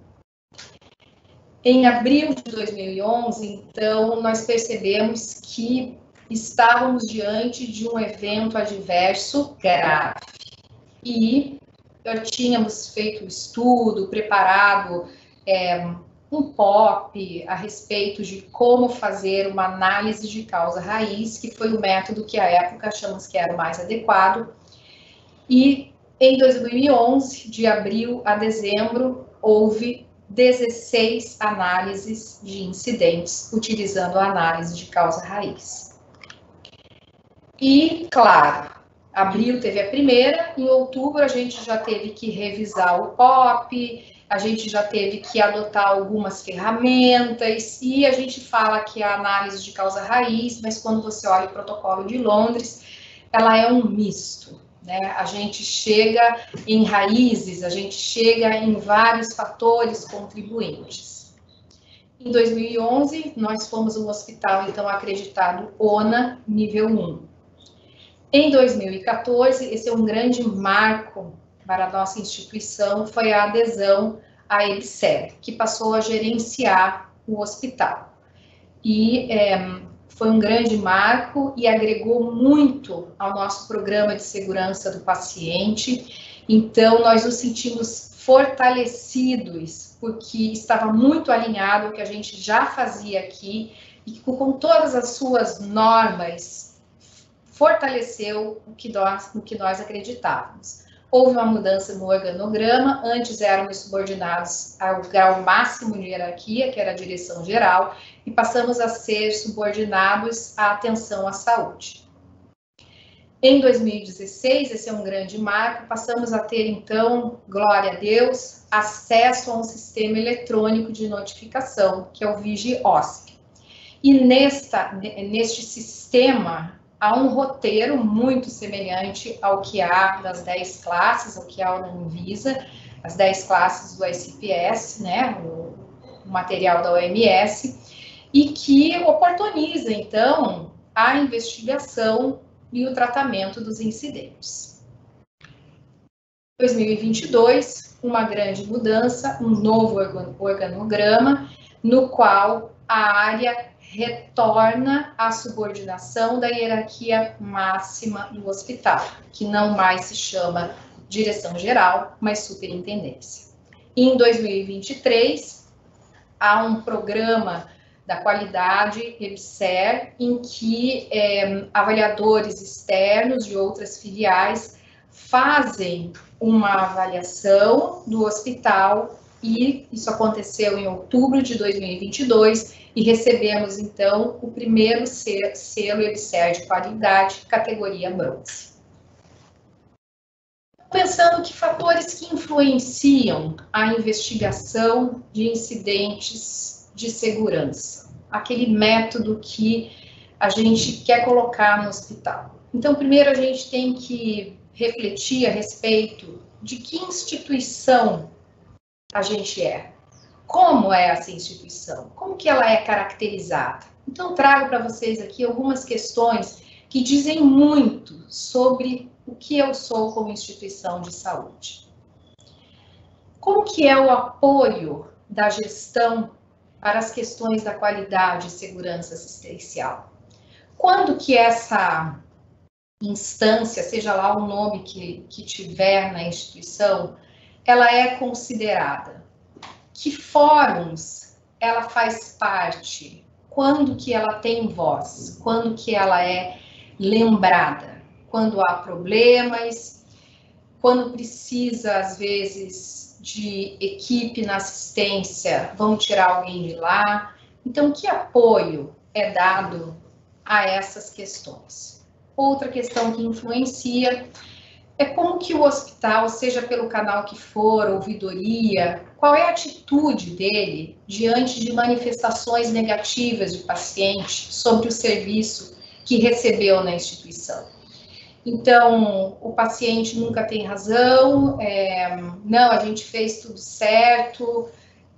Em abril de 2011, então, nós percebemos que estávamos diante de um evento adverso grave. E já tínhamos feito um estudo, preparado um POP a respeito de como fazer uma análise de causa raiz, que foi o método que à época achamos que era o mais adequado. E em 2011, de abril a dezembro, houve 16 análises de incidentes utilizando a análise de causa raiz. E, claro, abril teve a primeira, em outubro a gente já teve que revisar o POP, a gente já teve que adotar algumas ferramentas, e a gente fala que a análise de causa raiz, mas quando você olha o protocolo de Londres, ela é um misto, né? A gente chega em raízes, a gente chega em vários fatores contribuintes. Em 2011, nós fomos um hospital, então, acreditado ONA nível 1. Em 2014, esse é um grande marco para a nossa instituição, foi a adesão à EBSER, que passou a gerenciar o hospital. E foi um grande marco e agregou muito ao nosso programa de segurança do paciente. Então, nós nos sentimos fortalecidos, porque estava muito alinhado ao que a gente já fazia aqui, e com todas as suas normas, fortaleceu o que nós acreditávamos. Houve uma mudança no organograma, antes éramos subordinados ao grau máximo de hierarquia, que era a direção geral, e passamos a ser subordinados à atenção à saúde. Em 2016, esse é um grande marco, passamos a ter, então, glória a Deus, acesso a um sistema eletrônico de notificação, que é o VigiOSP. E neste sistema, há um roteiro muito semelhante ao que há das 10 classes, ao que há na Anvisa, as 10 classes do ICPS, né, o material da OMS, e que oportuniza, então, a investigação e o tratamento dos incidentes. Em 2022, uma grande mudança, um novo organograma, no qual a área retorna à subordinação da hierarquia máxima do hospital, que não mais se chama direção geral, mas superintendência. Em 2023, há um programa da qualidade EBSER, em que avaliadores externos de outras filiais fazem uma avaliação do hospital, e isso aconteceu em outubro de 2022, e recebemos, então, o primeiro selo EBSER de qualidade, categoria bronze. Pensando que fatores que influenciam a investigação de incidentes de segurança, aquele método que a gente quer colocar no hospital. Então, primeiro a gente tem que refletir a respeito de que instituição a gente é. Como é essa instituição? Como que ela é caracterizada? Então, trago para vocês aqui algumas questões que dizem muito sobre o que eu sou como instituição de saúde. Como que é o apoio da gestão para as questões da qualidade e segurança assistencial? Quando que essa instância, seja lá o nome que tiver na instituição, ela é considerada? Que fóruns ela faz parte? Quando que ela tem voz? Quando que ela é lembrada? Quando há problemas? Quando precisa, às vezes, de equipe na assistência, vamos tirar alguém de lá? Então, que apoio é dado a essas questões? Outra questão que influencia é como que o hospital, seja pelo canal que for, ouvidoria, qual é a atitude dele diante de manifestações negativas de paciente sobre o serviço que recebeu na instituição. Então, o paciente nunca tem razão, não, a gente fez tudo certo,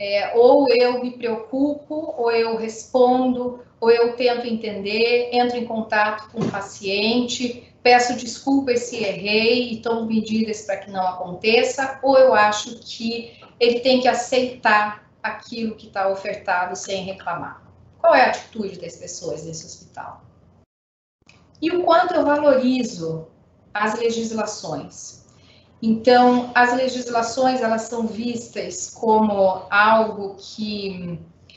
ou eu me preocupo, ou eu respondo, ou eu tento entender, entro em contato com o paciente, peço desculpas se errei e tomo medidas para que não aconteça, ou eu acho que ele tem que aceitar aquilo que está ofertado sem reclamar. Qual é a atitude das pessoas nesse hospital? E o quanto eu valorizo as legislações. Então, as legislações, elas são vistas como algo que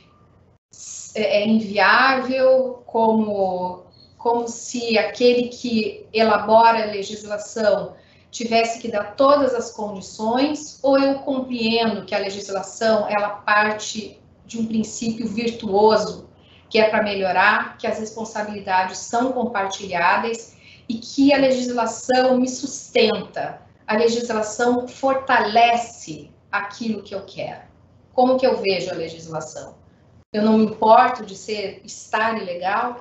é inviável, como se aquele que elabora a legislação tivesse que dar todas as condições, ou eu compreendo que a legislação, ela parte de um princípio virtuoso, que é para melhorar, que as responsabilidades são compartilhadas e que a legislação me sustenta, a legislação fortalece aquilo que eu quero. Como que eu vejo a legislação? Eu não me importo de estar ilegal?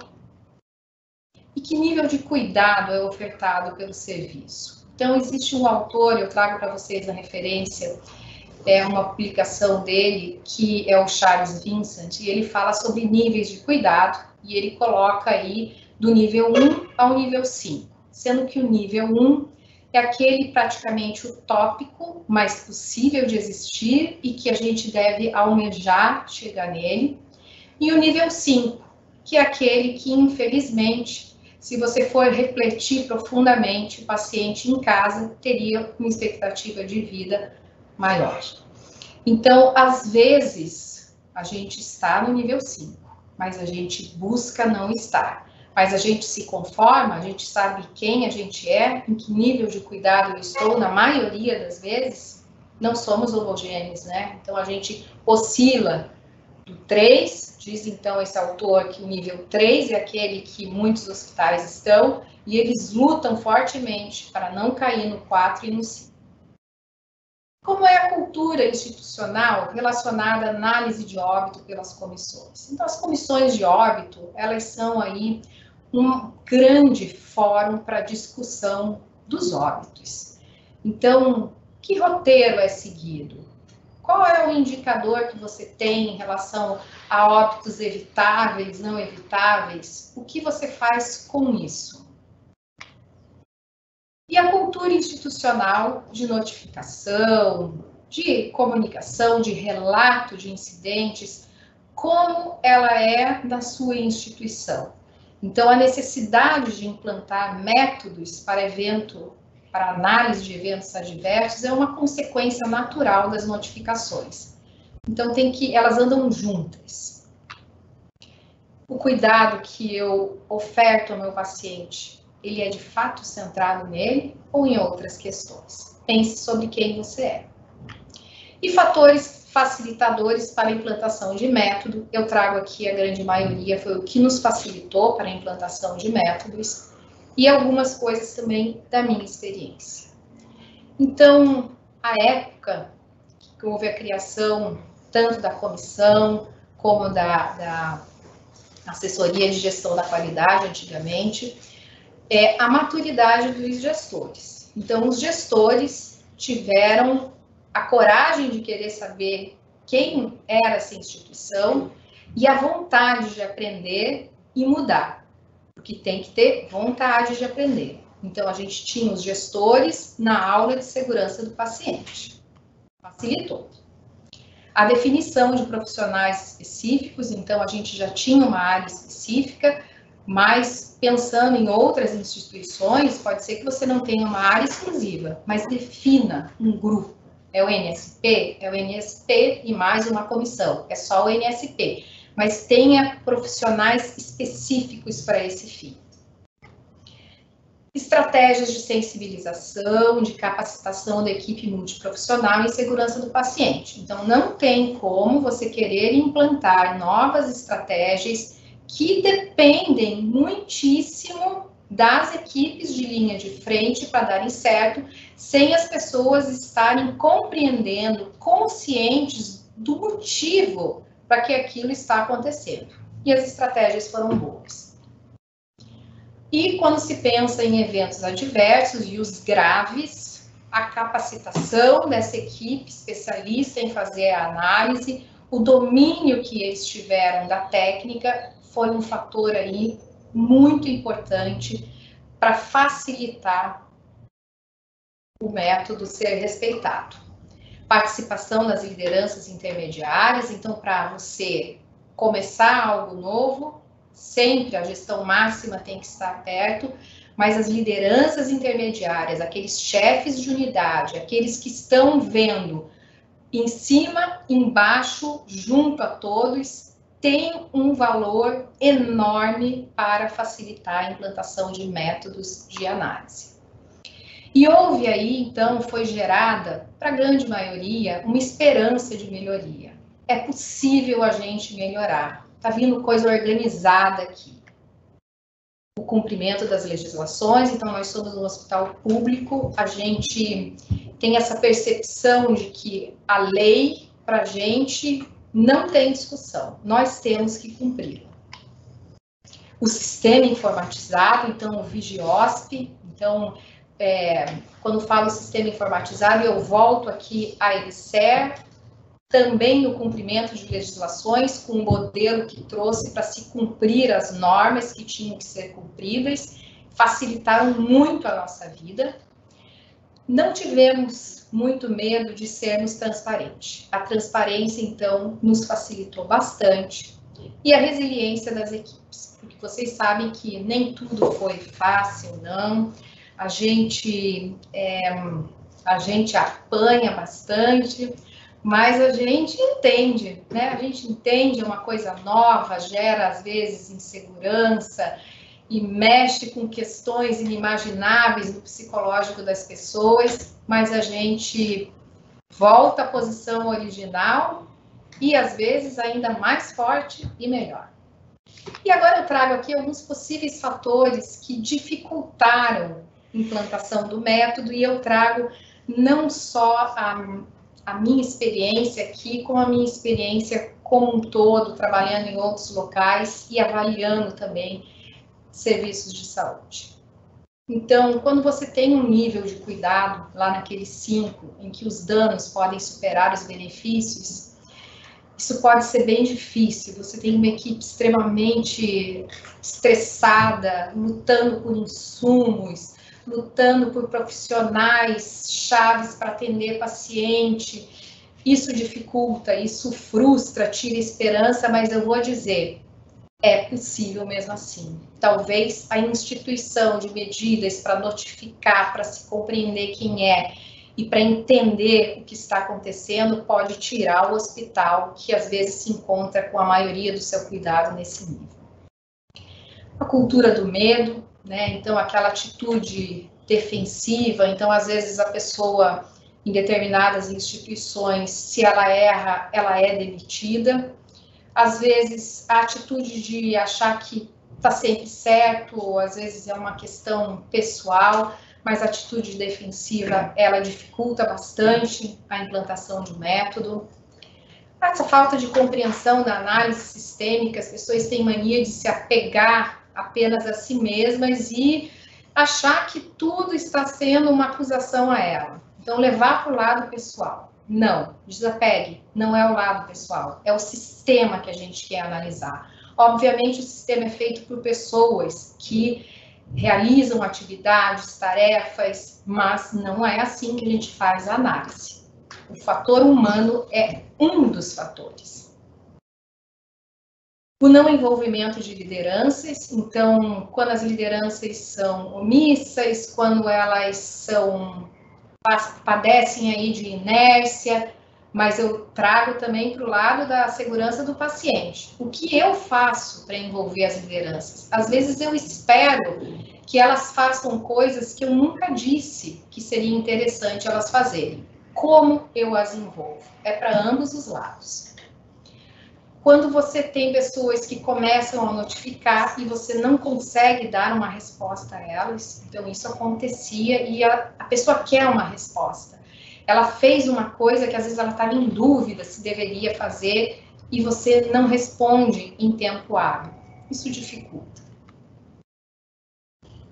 E que nível de cuidado é ofertado pelo serviço? Então, existe um autor, eu trago para vocês a referência, uma publicação dele, que é o Charles Vincent, e ele fala sobre níveis de cuidado, e ele coloca aí do nível 1 ao nível 5, sendo que o nível 1 é aquele praticamente utópico, mas possível de existir e que a gente deve almejar chegar nele, e o nível 5, que é aquele que, infelizmente, se você for refletir profundamente, o paciente em casa teria uma expectativa de vida maior. Então, às vezes, a gente está no nível 5, mas a gente busca não estar. Mas a gente se conforma, a gente sabe quem a gente é, em que nível de cuidado eu estou, na maioria das vezes, não somos homogêneos, né? Então, a gente oscila do 3, diz então esse autor que o nível 3 é aquele que muitos hospitais estão, e eles lutam fortemente para não cair no 4 e no 5. Como é a cultura institucional relacionada à análise de óbito pelas comissões? Então, as comissões de óbito, elas são aí um grande fórum para discussão dos óbitos. Então, que roteiro é seguido? Qual é o indicador que você tem em relação a óbitos evitáveis, não evitáveis? O que você faz com isso? E a cultura institucional de notificação, de comunicação, de relato de incidentes, como ela é na sua instituição? Então, a necessidade de implantar métodos para análise de eventos adversos é uma consequência natural das notificações. Então, elas andam juntas. O cuidado que eu oferto ao meu paciente, ele é de fato centrado nele ou em outras questões? Pense sobre quem você é. E fatores facilitadores para a implantação de método, eu trago aqui a grande maioria, foi o que nos facilitou para a implantação de métodos, e algumas coisas também da minha experiência. Então, a época que houve a criação tanto da comissão como da assessoria de gestão da qualidade, antigamente, é a maturidade dos gestores. Então, os gestores tiveram a coragem de querer saber quem era essa instituição e a vontade de aprender e mudar, porque tem que ter vontade de aprender. Então, a gente tinha os gestores na aula de segurança do paciente. Facilitou. A definição de profissionais específicos, então, a gente já tinha uma área específica, mas pensando em outras instituições, pode ser que você não tenha uma área exclusiva, mas defina um grupo. É o NSP? É o NSP e mais uma comissão. É só o NSP. Mas tenha profissionais específicos para esse fim. Estratégias de sensibilização, de capacitação da equipe multiprofissional em segurança do paciente. Então, não tem como você querer implantar novas estratégias que dependem muitíssimo das equipes de linha de frente para darem certo, sem as pessoas estarem compreendendo, conscientes do motivo para que aquilo está acontecendo. E as estratégias foram boas. E quando se pensa em eventos adversos e os graves, a capacitação dessa equipe especialista em fazer a análise, o domínio que eles tiveram da técnica foi um fator aí muito importante para facilitar o método ser respeitado. Participação das lideranças intermediárias, então, para você começar algo novo, sempre a gestão máxima tem que estar perto, mas as lideranças intermediárias, aqueles chefes de unidade, aqueles que estão vendo em cima, embaixo, junto a todos, tem um valor enorme para facilitar a implantação de métodos de análise. E houve aí, então, foi gerada, para a grande maioria, uma esperança de melhoria. É possível a gente melhorar. Está vindo coisa organizada aqui. O cumprimento das legislações, então nós somos um hospital público, a gente tem essa percepção de que a lei, para a gente, não tem discussão, nós temos que cumprir. O sistema informatizado, então o Vigiosp, então, quando falo sistema informatizado, eu volto aqui a EBSER, também no cumprimento de legislações, com um modelo que trouxe para se cumprir as normas que tinham que ser cumpridas, facilitaram muito a nossa vida. Não tivemos muito medo de sermos transparentes. A transparência, então, nos facilitou bastante. E a resiliência das equipes, porque vocês sabem que nem tudo foi fácil, não. A gente apanha bastante, mas a gente entende, né? A gente entende, é uma coisa nova, gera às vezes insegurança e mexe com questões inimagináveis no psicológico das pessoas, mas a gente volta à posição original e às vezes ainda mais forte e melhor. E agora eu trago aqui alguns possíveis fatores que dificultaram a implantação do método e eu trago não só a minha experiência aqui, como a minha experiência como um todo, trabalhando em outros locais e avaliando também serviços de saúde. Então, quando você tem um nível de cuidado, lá naquele 5, em que os danos podem superar os benefícios, isso pode ser bem difícil. Você tem uma equipe extremamente estressada, lutando por insumos, lutando por profissionais chaves para atender paciente. Isso dificulta, isso frustra, tira esperança, mas eu vou dizer, é possível mesmo assim. Talvez a instituição de medidas para notificar, para se compreender quem é e para entender o que está acontecendo, pode tirar o hospital, que às vezes se encontra com a maioria do seu cuidado nesse nível. A cultura do medo, né? Então, aquela atitude defensiva, então, às vezes, a pessoa, em determinadas instituições, se ela erra, ela é demitida. Às vezes, a atitude de achar que está sempre certo, ou às vezes é uma questão pessoal, mas a atitude defensiva, ela dificulta bastante a implantação do método. Essa falta de compreensão da análise sistêmica, as pessoas têm mania de se apegar apenas a si mesmas e achar que tudo está sendo uma acusação a ela. Então, levar para o lado pessoal. Não, desapegue, não é o lado pessoal, é o sistema que a gente quer analisar. Obviamente, o sistema é feito por pessoas que realizam atividades, tarefas, mas não é assim que a gente faz a análise. O fator humano é um dos fatores. O não envolvimento de lideranças, então, quando as lideranças são omissas, quando elas padecem aí de inércia, mas eu trago também para o lado da segurança do paciente. O que eu faço para envolver as lideranças? Às vezes eu espero que elas façam coisas que eu nunca disse que seria interessante elas fazerem. Como eu as envolvo? É para ambos os lados. Quando você tem pessoas que começam a notificar e você não consegue dar uma resposta a elas, então isso acontecia e a pessoa quer uma resposta. Ela fez uma coisa que às vezes ela estava em dúvida se deveria fazer e você não responde em tempo hábil. Isso dificulta.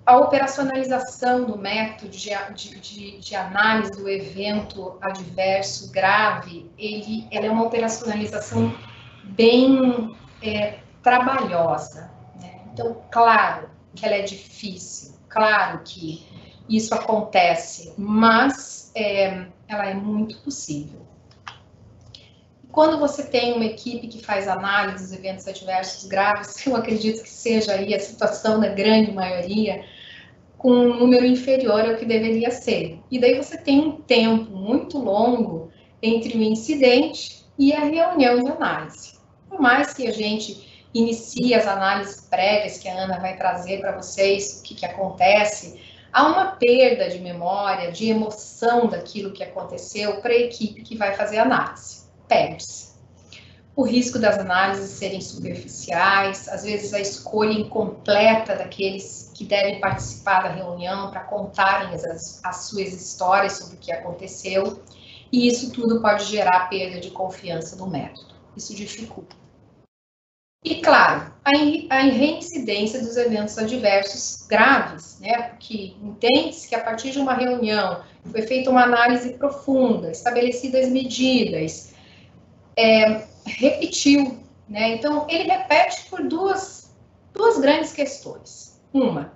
A operacionalização do método de análise do evento adverso grave, ela é uma operacionalização bem trabalhosa, né? Então, claro que ela é difícil, claro que isso acontece, mas ela é muito possível. Quando você tem uma equipe que faz análise dos eventos adversos graves, eu acredito que seja aí a situação da grande maioria, com um número inferior ao que deveria ser. E daí você tem um tempo muito longo entre o incidente e a reunião de análise. Por mais que a gente inicie as análises prévias, que a Ana vai trazer para vocês o que acontece, há uma perda de memória, de emoção daquilo que aconteceu para a equipe que vai fazer a análise. Perde-se. O risco das análises serem superficiais, às vezes a escolha incompleta daqueles que devem participar da reunião para contarem as suas histórias sobre o que aconteceu, e isso tudo pode gerar perda de confiança no método. Isso dificulta. E, claro, a reincidência dos eventos adversos graves, né? Porque entende-se que a partir de uma reunião foi feita uma análise profunda, estabelecidas medidas, repetiu, né? Então, ele repete por duas grandes questões. Uma,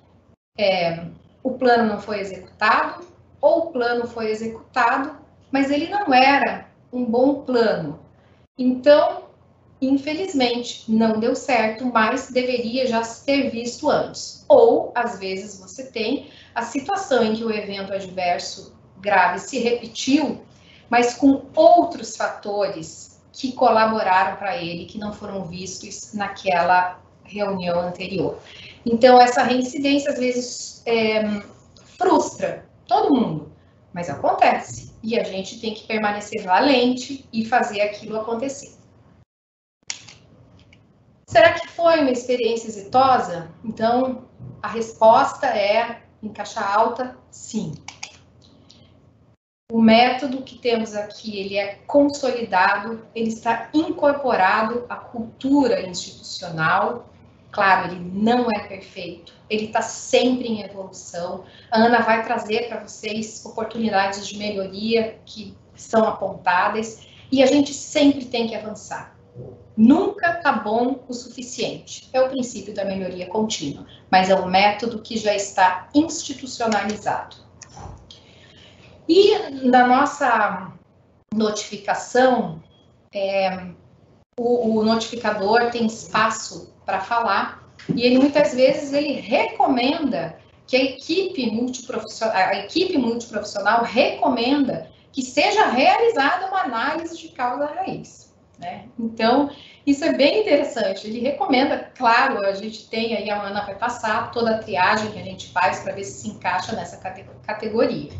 o plano não foi executado, ou o plano foi executado, mas ele não era um bom plano. Então, infelizmente, não deu certo, mas deveria já se ter visto antes. Ou, às vezes, você tem a situação em que o evento adverso grave se repetiu, mas com outros fatores que colaboraram para ele, que não foram vistos naquela reunião anterior. Então, essa reincidência, às vezes, frustra todo mundo, mas acontece. E a gente tem que permanecer valente e fazer aquilo acontecer. Será que foi uma experiência exitosa? Então, a resposta é, em caixa alta, sim. O método que temos aqui, ele é consolidado, ele está incorporado à cultura institucional. Claro, ele não é perfeito, ele está sempre em evolução. A Ana vai trazer para vocês oportunidades de melhoria que são apontadas e a gente sempre tem que avançar. Nunca está bom o suficiente. É o princípio da melhoria contínua, mas é um método que já está institucionalizado. E na nossa notificação, o notificador tem espaço para falar e ele muitas vezes ele recomenda que a equipe multiprofissional recomenda que seja realizada uma análise de causa raiz, né? Então, isso é bem interessante. Ele recomenda, claro, a gente tem aí, a Ana vai passar toda a triagem que a gente faz para ver se se encaixa nessa categoria.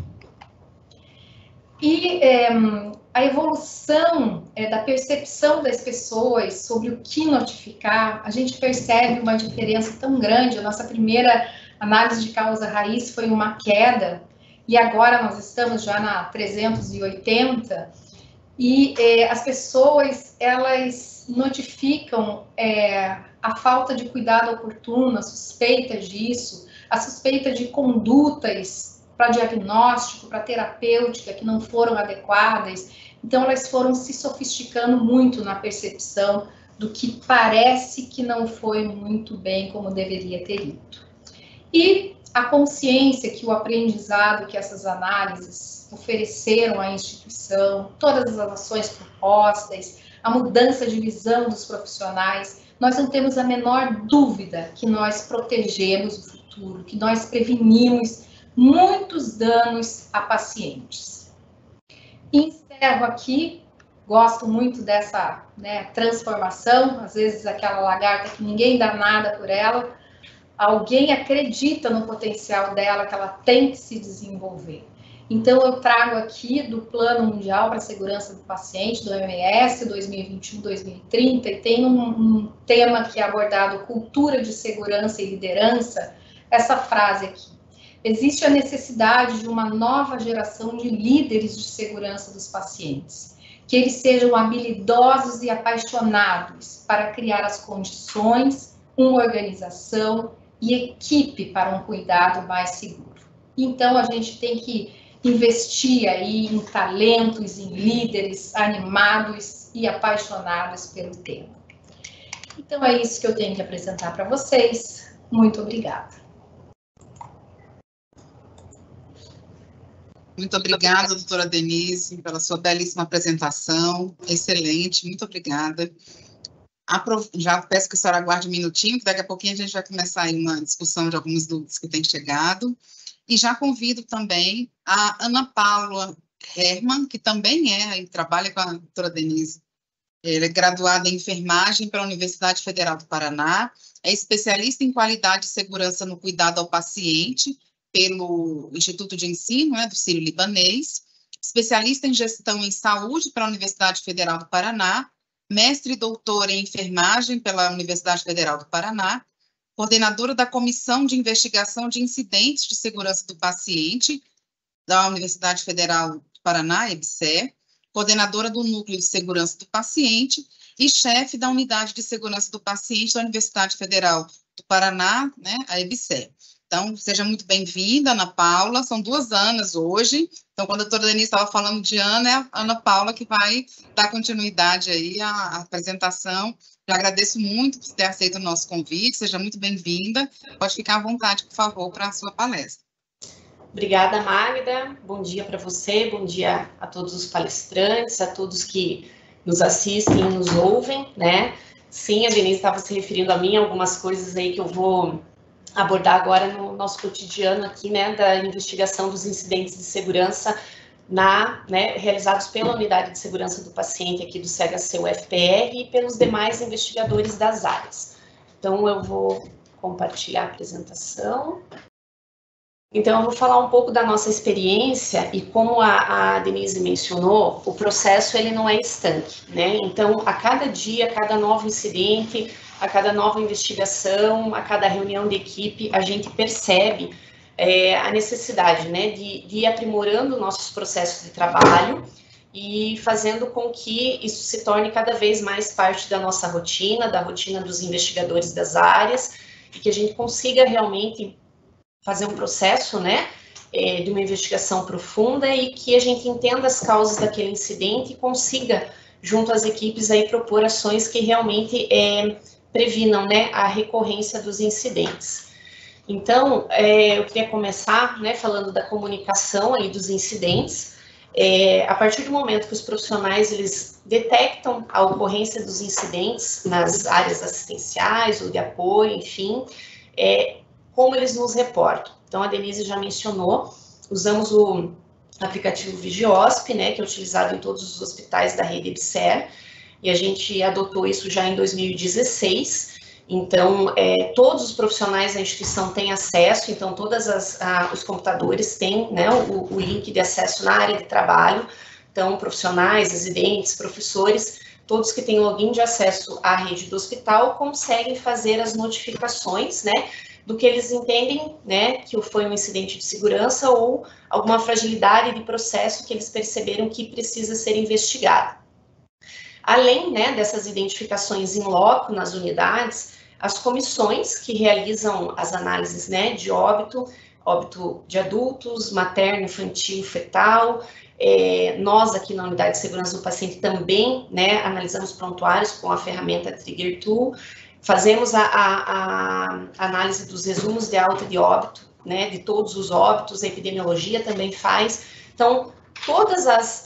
E a evolução da percepção das pessoas sobre o que notificar, a gente percebe uma diferença tão grande. A nossa primeira análise de causa raiz foi uma queda, e agora nós estamos já na 380, e as pessoas, elas notificam a falta de cuidado oportuno, a suspeita disso, a suspeita de condutas para diagnóstico, para terapêutica, que não foram adequadas. Então, elas foram se sofisticando muito na percepção do que parece que não foi muito bem como deveria ter ido. E a consciência que o aprendizado que essas análises ofereceram à instituição, todas as ações propostas, a mudança de visão dos profissionais, nós não temos a menor dúvida que nós protegemos o futuro, que nós prevenimos muitos danos a pacientes. Encerro aqui, gosto muito dessa transformação, às vezes aquela lagarta que ninguém dá nada por ela, alguém acredita no potencial dela, que ela tem que se desenvolver. Então, eu trago aqui do Plano Mundial para a Segurança do Paciente, do OMS, 2021-2030, e tem um tema que é abordado, cultura de segurança e liderança, essa frase aqui. Existe a necessidade de uma nova geração de líderes de segurança dos pacientes, que eles sejam habilidosos e apaixonados para criar as condições, uma organização e equipe para um cuidado mais seguro. Então, a gente tem que investir aí em talentos, em líderes animados e apaixonados pelo tema. Então, é isso que eu tenho que apresentar para vocês. Muito obrigada. Muito obrigada, doutora Denise, pela sua belíssima apresentação. Excelente, muito obrigada. Já peço que a senhora aguarde um minutinho, que daqui a pouquinho a gente vai começar aí uma discussão de algumas dúvidas que têm chegado. E já convido também a Ana Paula Hermann, que também trabalha com a doutora Denise. Ela é graduada em enfermagem pela Universidade Federal do Paraná, é especialista em qualidade e segurança no cuidado ao paciente pelo Instituto de Ensino, do Sírio-Libanês, especialista em gestão em saúde pela Universidade Federal do Paraná, mestre e doutora em enfermagem pela Universidade Federal do Paraná, coordenadora da Comissão de Investigação de Incidentes de Segurança do Paciente da Universidade Federal do Paraná, EBSER, coordenadora do Núcleo de Segurança do Paciente e chefe da Unidade de Segurança do Paciente da Universidade Federal do Paraná, a EBSER. Então, seja muito bem-vinda, Ana Paula. São 2 Anas hoje. Então, quando a doutora Denise estava falando de Ana, é a Ana Paula que vai dar continuidade aí à apresentação. Já agradeço muito por ter aceito o nosso convite. Seja muito bem-vinda. Pode ficar à vontade, por favor, para a sua palestra. Obrigada, Magda. Bom dia para você, bom dia a todos os palestrantes, a todos que nos assistem e nos ouvem, né? Sim, a Denise estava se referindo a mim, algumas coisas aí que eu vou abordar agora no nosso cotidiano aqui, da investigação dos incidentes de segurança realizados pela Unidade de Segurança do Paciente aqui do CHC-UFPR e pelos demais investigadores das áreas. Então, eu vou compartilhar a apresentação. Então, eu vou falar um pouco da nossa experiência e como a Denise mencionou, o processo ele não é estanque, Então, a cada dia, a cada novo incidente, a cada nova investigação, a cada reunião de equipe, a gente percebe a necessidade, de ir aprimorando nossos processos de trabalho e fazendo com que isso se torne cada vez mais parte da nossa rotina, da rotina dos investigadores das áreas, e que a gente consiga realmente fazer um processo, de uma investigação profunda e que a gente entenda as causas daquele incidente e consiga, junto às equipes, aí, propor ações que realmente previnam, a recorrência dos incidentes. Então, eu queria começar, falando da comunicação aí dos incidentes. A partir do momento que os profissionais, eles detectam a ocorrência dos incidentes nas áreas assistenciais ou de apoio, enfim, como eles nos reportam. Então, a Denise já mencionou, usamos o aplicativo Vigiosp, que é utilizado em todos os hospitais da rede EBSER, e a gente adotou isso já em 2016. Então, todos os profissionais da instituição têm acesso, então todos os computadores têm o link de acesso na área de trabalho. Então, profissionais, residentes, professores, todos que têm login de acesso à rede do hospital conseguem fazer as notificações, do que eles entendem, que foi um incidente de segurança ou alguma fragilidade de processo que eles perceberam que precisa ser investigado. Além, dessas identificações in loco nas unidades, as comissões que realizam as análises, de óbito de adultos, materno, infantil, fetal, nós aqui na Unidade de Segurança do Paciente também, analisamos prontuários com a ferramenta Trigger Tool, fazemos a análise dos resumos de alta de óbito, de todos os óbitos, a epidemiologia também faz. Então, todas as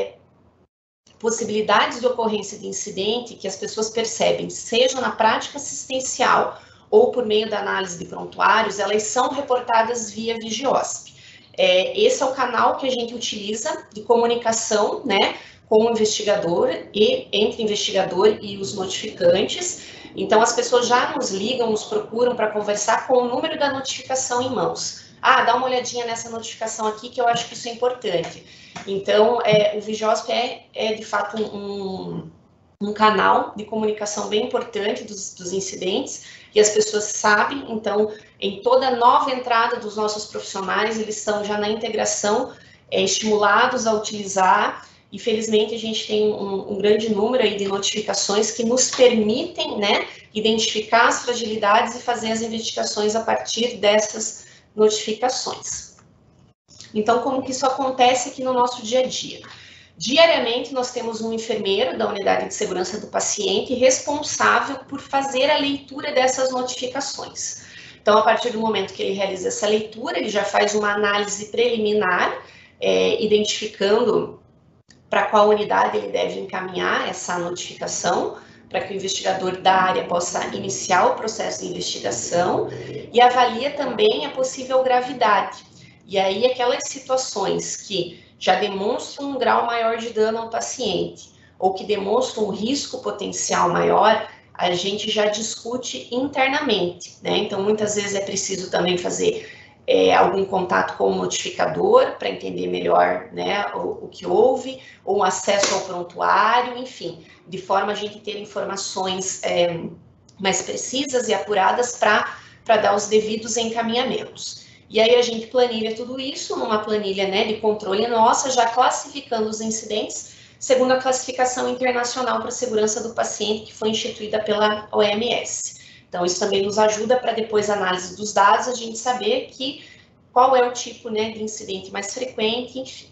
possibilidades de ocorrência de incidente que as pessoas percebem, seja na prática assistencial ou por meio da análise de prontuários, elas são reportadas via Vigiosp. Esse é o canal que a gente utiliza de comunicação, com o investigador e entre o investigador e os notificantes. Então, as pessoas já nos ligam, nos procuram para conversar com o número da notificação em mãos. Dá uma olhadinha nessa notificação aqui, que eu acho que isso é importante. Então, o Vigiosp é de fato um canal de comunicação bem importante dos incidentes, e as pessoas sabem. Então, em toda nova entrada dos nossos profissionais, eles estão já na integração, estimulados a utilizar e felizmente a gente tem um grande número aí de notificações que nos permitem, né, identificar as fragilidades e fazer as investigações a partir dessas notificações. Então, como que isso acontece aqui no nosso dia a dia? Diariamente, nós temos um enfermeiro da unidade de segurança do paciente responsável por fazer a leitura dessas notificações. Então, a partir do momento que ele realiza essa leitura, ele já faz uma análise preliminar, identificando para qual unidade ele deve encaminhar essa notificação, para que o investigador da área possa iniciar o processo de investigação, e avalia também a possível gravidade. E aí, aquelas situações que já demonstram um grau maior de dano ao paciente, ou que demonstram um risco potencial maior, a gente já discute internamente, né? Então, muitas vezes é preciso também fazer algum contato com o notificador para entender melhor, né, o que houve, ou um acesso ao prontuário, enfim, de forma a gente ter informações mais precisas e apuradas para dar os devidos encaminhamentos. E aí a gente planilha tudo isso numa planilha, né, de controle nossa, já classificando os incidentes segundo a classificação internacional para a segurança do paciente que foi instituída pela OMS. Então, isso também nos ajuda para depois a análise dos dados, a gente saber qual é o tipo, né, de incidente mais frequente, enfim.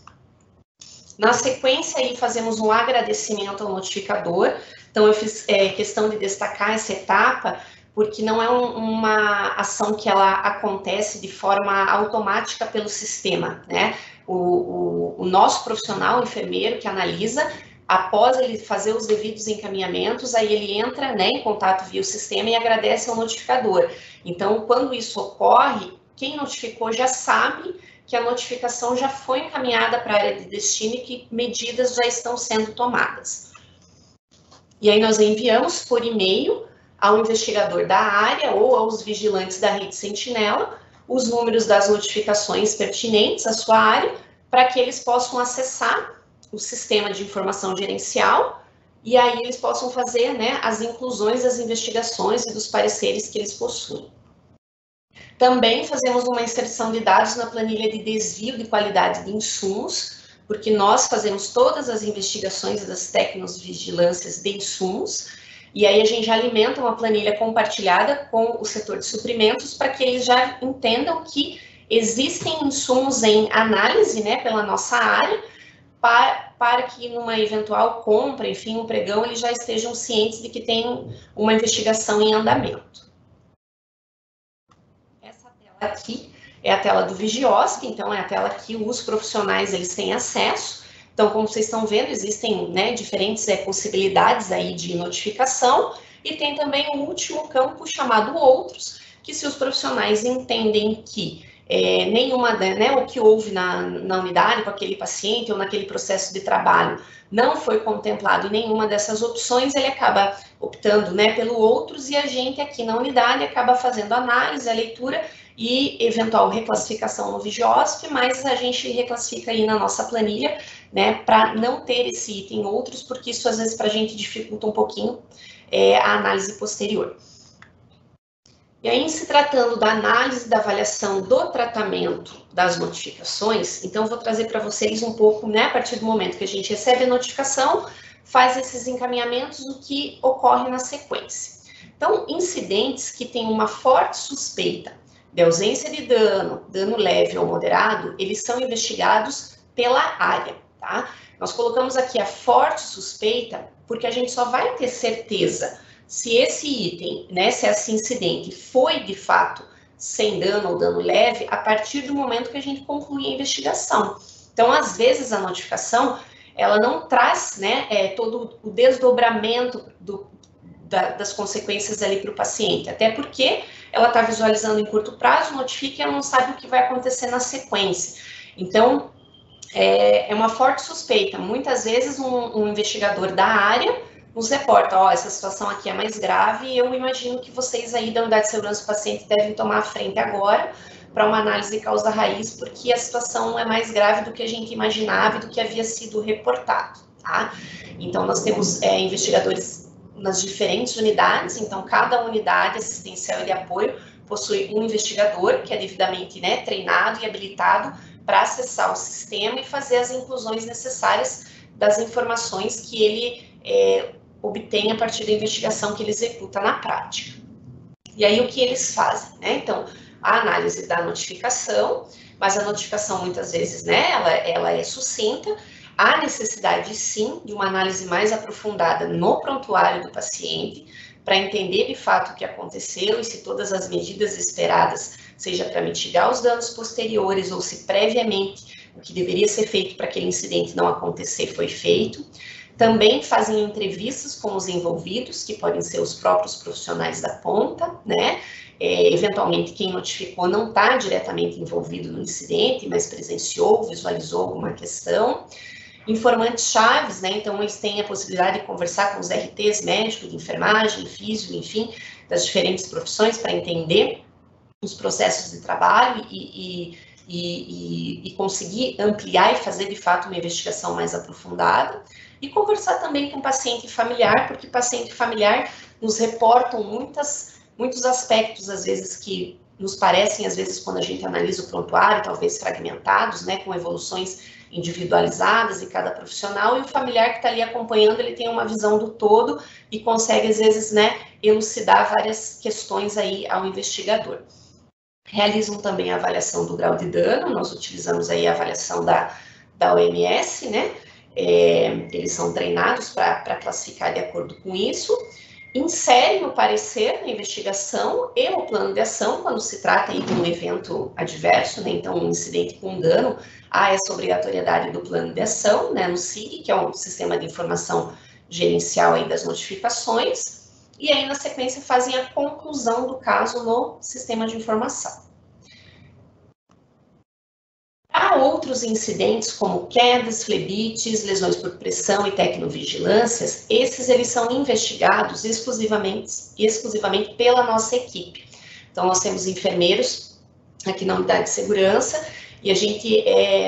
Na sequência, aí, fazemos um agradecimento ao notificador. Então, eu fiz questão de destacar essa etapa, porque não é uma ação que ela acontece de forma automática pelo sistema, né? O nosso profissional, o enfermeiro que analisa, após ele fazer os devidos encaminhamentos, aí ele entra, né, em contato via o sistema e agradece ao notificador. Então, quando isso ocorre, quem notificou já sabe que a notificação já foi encaminhada para a área de destino e que medidas já estão sendo tomadas. E aí nós enviamos por e-mail ao investigador da área ou aos vigilantes da rede Sentinela os números das notificações pertinentes à sua área, para que eles possam acessar o sistema de informação gerencial e aí eles possam fazer, né, as inclusões das investigações e dos pareceres que eles possuem. Também fazemos uma inserção de dados na planilha de desvio de qualidade de insumos, porque nós fazemos todas as investigações das tecnovigilâncias de insumos, e aí a gente já alimenta uma planilha compartilhada com o setor de suprimentos para que eles já entendam que existem insumos em análise, né, pela nossa área, para que numa eventual compra, enfim, um pregão, eles já estejam cientes de que tem uma investigação em andamento. Essa tela aqui é a tela do Vigiosp, então é a tela que os profissionais eles têm acesso. Então, como vocês estão vendo, existem, né, diferentes possibilidades aí de notificação, e tem também o último campo chamado Outros, que se os profissionais entendem que nenhuma, né, o que houve na unidade com aquele paciente ou naquele processo de trabalho não foi contemplado em nenhuma dessas opções, ele acaba optando, né, pelo Outros, e a gente aqui na unidade acaba fazendo a análise, a leitura e eventual reclassificação no Vigiosp, mas a gente reclassifica aí na nossa planilha, né, para não ter esse item Outros, porque isso às vezes para a gente dificulta um pouquinho a análise posterior. E aí, em se tratando da análise da avaliação do tratamento das notificações, então eu vou trazer para vocês um pouco, né, a partir do momento que a gente recebe a notificação, faz esses encaminhamentos, o que ocorre na sequência. Então, incidentes que têm uma forte suspeita de ausência de dano leve ou moderado, eles são investigados pela área, tá? Nós colocamos aqui a forte suspeita, porque a gente só vai ter certeza se esse item, né, se esse incidente foi de fato sem dano ou dano leve, a partir do momento que a gente concluir a investigação. Então, às vezes, a notificação, ela não traz, né, todo o desdobramento das consequências ali para o paciente, até porque ela está visualizando em curto prazo, notifica e ela não sabe o que vai acontecer na sequência. Então, é uma forte suspeita. Muitas vezes, um investigador da área nos reporta, ó, essa situação aqui é mais grave, e eu imagino que vocês aí da unidade de segurança do paciente devem tomar a frente agora para uma análise de causa raiz, porque a situação é mais grave do que a gente imaginava e do que havia sido reportado, tá? Então, nós temos investigadores nas diferentes unidades, então cada unidade assistencial e de apoio possui um investigador que é devidamente, né, treinado e habilitado para acessar o sistema e fazer as inclusões necessárias das informações que ele obtém a partir da investigação que ele executa na prática. E aí, o que eles fazem, né? Então, a análise da notificação, mas a notificação, muitas vezes, né, ela é sucinta. Há necessidade, sim, de uma análise mais aprofundada no prontuário do paciente, para entender, de fato, o que aconteceu e se todas as medidas esperadas, seja para mitigar os danos posteriores ou se previamente o que deveria ser feito para aquele incidente não acontecer foi feito. Também fazem entrevistas com os envolvidos, que podem ser os próprios profissionais da ponta, né? Eventualmente, quem notificou não está diretamente envolvido no incidente, mas presenciou, visualizou alguma questão. Informantes chaves, né? Então, eles têm a possibilidade de conversar com os RTs, médicos, de enfermagem, físico, enfim, das diferentes profissões, para entender os processos de trabalho e conseguir ampliar e fazer, de fato, uma investigação mais aprofundada. E conversar também com o paciente familiar, porque o paciente familiar nos reportam muitos aspectos, às vezes, que nos parecem, às vezes, quando a gente analisa o prontuário, talvez fragmentados, né, com evoluções individualizadas em cada profissional, e o familiar que está ali acompanhando, ele tem uma visão do todo e consegue, às vezes, né, elucidar várias questões aí ao investigador. Realizam também a avaliação do grau de dano, nós utilizamos aí a avaliação da OMS, né, eles são treinados para classificar de acordo com isso, inserem o parecer na investigação e o plano de ação, quando se trata aí de um evento adverso, né, então um incidente com dano, há essa obrigatoriedade do plano de ação, né, no SIG, que é um sistema de informação gerencial aí das notificações, e aí na sequência fazem a conclusão do caso no sistema de informação. Há outros incidentes, como quedas, flebites, lesões por pressão e tecnovigilâncias, eles são investigados exclusivamente pela nossa equipe. Então, nós temos enfermeiros aqui na unidade de segurança e a gente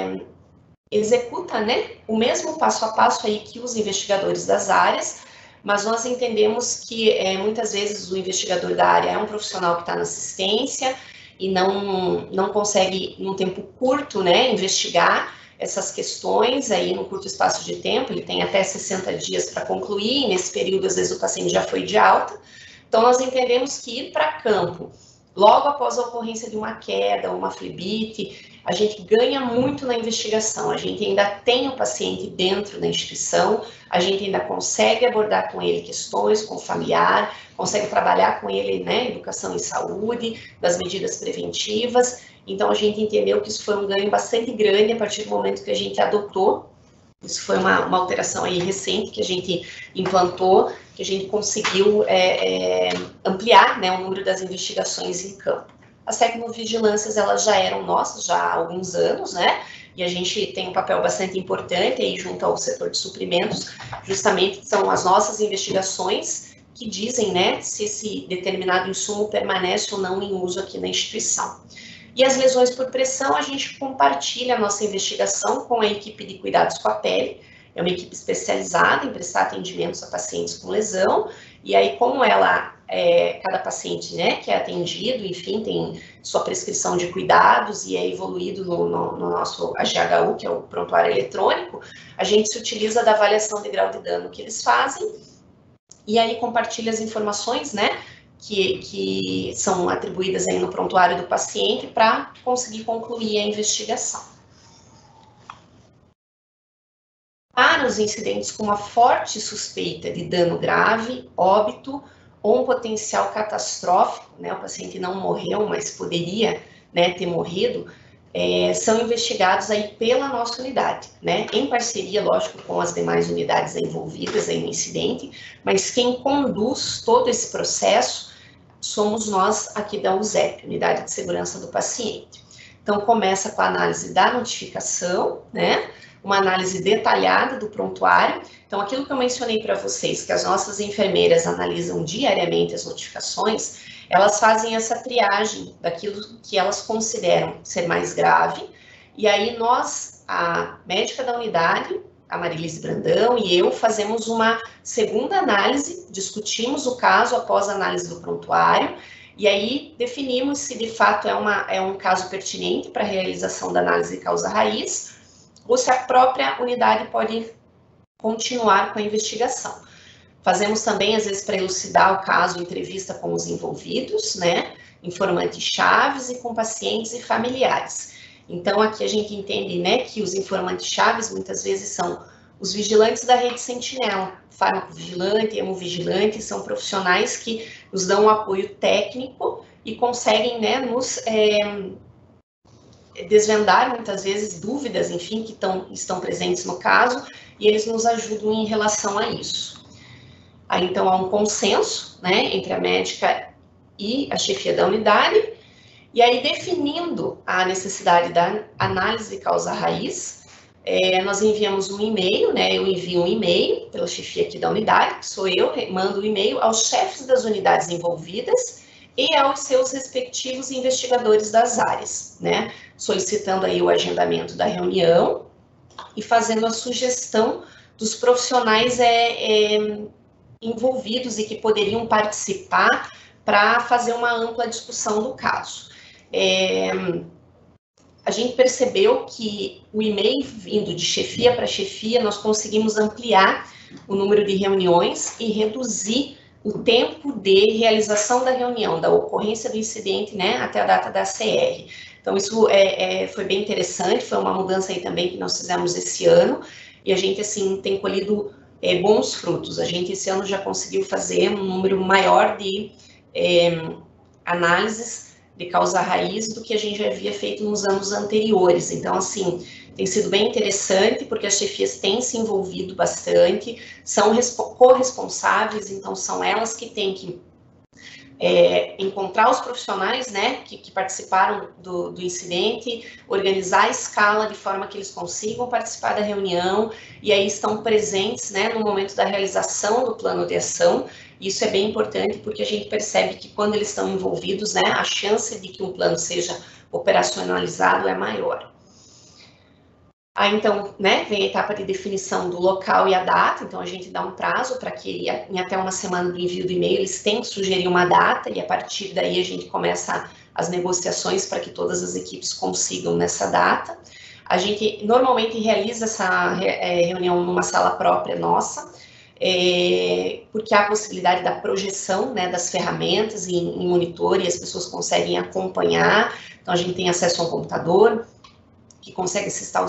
executa, né, o mesmo passo a passo aí que os investigadores das áreas, mas nós entendemos que muitas vezes o investigador da área é um profissional que está na assistência, e não consegue, num tempo curto, né, investigar essas questões aí num curto espaço de tempo, ele tem até 60 dias para concluir, e nesse período, às vezes, o paciente já foi de alta. Então, nós entendemos que ir para campo, logo após a ocorrência de uma queda, uma flebite, a gente ganha muito na investigação, a gente ainda tem o paciente dentro da instituição, a gente ainda consegue abordar com ele questões, com o familiar, consegue trabalhar com ele, né, educação em saúde, das medidas preventivas. Então, a gente entendeu que isso foi um ganho bastante grande a partir do momento que a gente adotou. Isso foi uma alteração aí recente que a gente implantou, que a gente conseguiu ampliar, né, o número das investigações em campo. As tecnovigilâncias, elas já eram nossas, já há alguns anos, né, e a gente tem um papel bastante importante aí junto ao setor de suprimentos, justamente são as nossas investigações que dizem, né, se esse determinado insumo permanece ou não em uso aqui na instituição. E as lesões por pressão, a gente compartilha a nossa investigação com a equipe de cuidados com a pele, é uma equipe especializada em prestar atendimentos a pacientes com lesão, e aí como cada paciente, né, que é atendido, enfim, tem sua prescrição de cuidados e é evoluído no nosso AGHU, que é o prontuário eletrônico, a gente se utiliza da avaliação de grau de dano que eles fazem, e aí compartilha as informações, né, que são atribuídas aí no prontuário do paciente para conseguir concluir a investigação. Para os incidentes com uma forte suspeita de dano grave, óbito ou um potencial catastrófico, né, o paciente não morreu, mas poderia, né, ter morrido, são investigados aí pela nossa unidade, né, em parceria, lógico, com as demais unidades envolvidas aí no incidente, mas quem conduz todo esse processo somos nós aqui da USEP, Unidade de Segurança do Paciente. Então, começa com a análise da notificação, né, uma análise detalhada do prontuário. Então, aquilo que eu mencionei para vocês, que as nossas enfermeiras analisam diariamente as notificações, elas fazem essa triagem daquilo que elas consideram ser mais grave, e aí nós, a médica da unidade, a Marilise Brandão e eu, fazemos uma segunda análise, discutimos o caso após a análise do prontuário, e aí definimos se de fato é um caso pertinente para a realização da análise de causa raiz, ou se a própria unidade pode continuar com a investigação. Fazemos também, às vezes, para elucidar o caso, entrevista com os envolvidos, né, informantes chaves e com pacientes e familiares. Então, aqui a gente entende, né, que os informantes chaves, muitas vezes, são os vigilantes da rede Sentinela, farmacovigilante, hemovigilante, são profissionais que nos dão um apoio técnico e conseguem, né, nos desvendar, muitas vezes, dúvidas, enfim, que estão presentes no caso, e eles nos ajudam em relação a isso. Aí, então, há um consenso, né, entre a médica e a chefia da unidade, e aí, definindo a necessidade da análise de causa raiz, nós enviamos um e-mail, né, eu envio um e-mail pela chefia aqui da unidade, que sou eu, mando o e-mail aos chefes das unidades envolvidas e aos seus respectivos investigadores das áreas, né, solicitando aí o agendamento da reunião e fazendo a sugestão dos profissionais envolvidos e que poderiam participar para fazer uma ampla discussão do caso. A gente percebeu que o e-mail vindo de chefia para chefia, nós conseguimos ampliar o número de reuniões e reduzir o tempo de realização da reunião, da ocorrência do incidente, né, até a data da CR. Então, isso foi bem interessante, foi uma mudança aí também que nós fizemos esse ano, e a gente, assim, tem colhido bons frutos. A gente, esse ano, já conseguiu fazer um número maior de análises de causa raiz do que a gente já havia feito nos anos anteriores. Então, assim, tem sido bem interessante, porque as chefias têm se envolvido bastante, são corresponsáveis, então são elas que têm que encontrar os profissionais, né, que participaram do incidente, organizar a escala de forma que eles consigam participar da reunião, e aí estão presentes, né, no momento da realização do plano de ação. Isso é bem importante, porque a gente percebe que quando eles estão envolvidos, né, a chance de que um plano seja operacionalizado é maior. Aí, então, né, vem a etapa de definição do local e a data, então a gente dá um prazo para que em até uma semana do envio do e-mail eles têm que sugerir uma data, e a partir daí a gente começa as negociações para que todas as equipes consigam nessa data. A gente normalmente realiza essa reunião numa sala própria nossa, porque há a possibilidade da projeção, né, das ferramentas em monitor, e as pessoas conseguem acompanhar. Então, a gente tem acesso a um computador, que consegue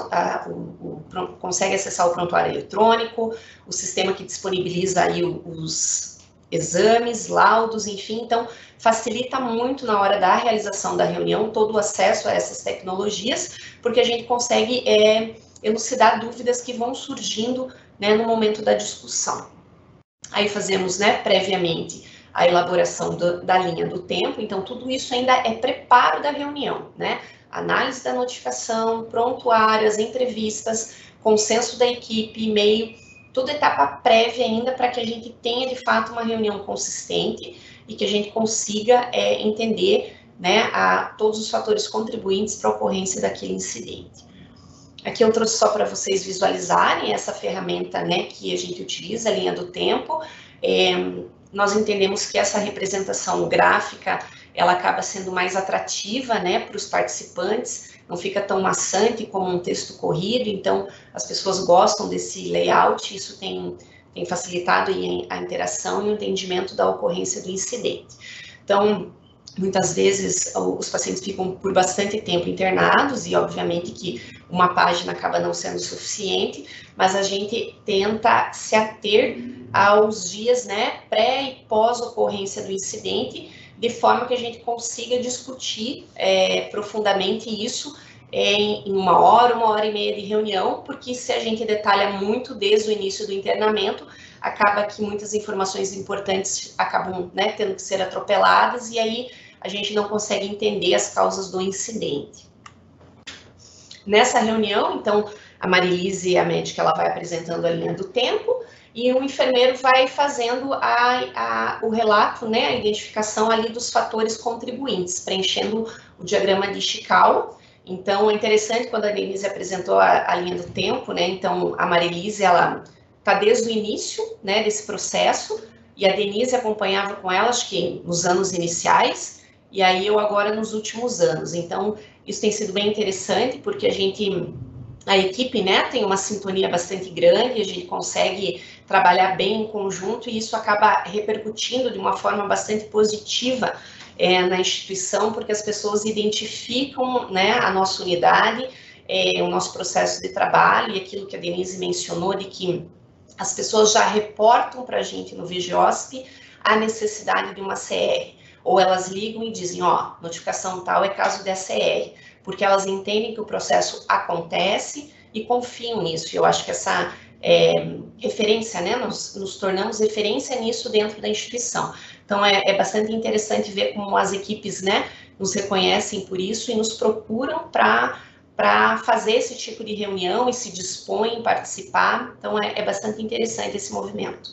acessar o prontuário eletrônico, o sistema que disponibiliza aí os exames, laudos, enfim. Então, facilita muito na hora da realização da reunião todo o acesso a essas tecnologias, porque a gente consegue elucidar dúvidas que vão surgindo, né, no momento da discussão. Aí fazemos, né, previamente a elaboração da linha do tempo, então tudo isso ainda é preparo da reunião, né? Análise da notificação, prontuário, as entrevistas, consenso da equipe, e-mail, toda etapa prévia ainda para que a gente tenha, de fato, uma reunião consistente e que a gente consiga entender, né, todos os fatores contribuintes para a ocorrência daquele incidente. Aqui eu trouxe só para vocês visualizarem essa ferramenta, né, que a gente utiliza, a linha do tempo. Nós entendemos que essa representação gráfica, ela acaba sendo mais atrativa, né, para os participantes, não fica tão maçante como um texto corrido, então as pessoas gostam desse layout, isso tem facilitado a interação e o entendimento da ocorrência do incidente. Então, muitas vezes os pacientes ficam por bastante tempo internados e, obviamente, que uma página acaba não sendo suficiente, mas a gente tenta se ater aos dias, né, pré e pós ocorrência do incidente, de forma que a gente consiga discutir profundamente isso em uma hora e meia de reunião, porque se a gente detalha muito desde o início do internamento, acaba que muitas informações importantes acabam, né, tendo que ser atropeladas, e aí a gente não consegue entender as causas do incidente. Nessa reunião, então, a Marilise, a médica, ela vai apresentando a linha do tempo, e o enfermeiro vai fazendo o relato, né, a identificação ali dos fatores contribuintes, preenchendo o diagrama de Ishikawa. Então, é interessante quando a Denise apresentou a linha do tempo, né, então a Marilise, ela está desde o início, né, desse processo, e a Denise acompanhava com ela, acho que nos anos iniciais, e aí eu agora nos últimos anos. Então, isso tem sido bem interessante, porque a gente a equipe, né, tem uma sintonia bastante grande, a gente consegue trabalhar bem em conjunto e isso acaba repercutindo de uma forma bastante positiva na instituição, porque as pessoas identificam, né, a nossa unidade, o nosso processo de trabalho e aquilo que a Denise mencionou de que as pessoas já reportam para a gente no Vigiosp a necessidade de uma CR, ou elas ligam e dizem, ó, notificação tal é caso de ACR, porque elas entendem que o processo acontece e confiam nisso. Eu acho que essa referência, né, nos tornamos referência nisso dentro da instituição. Então, é bastante interessante ver como as equipes, né, nos reconhecem por isso e nos procuram para fazer esse tipo de reunião e se dispõem em participar. Então, é bastante interessante esse movimento.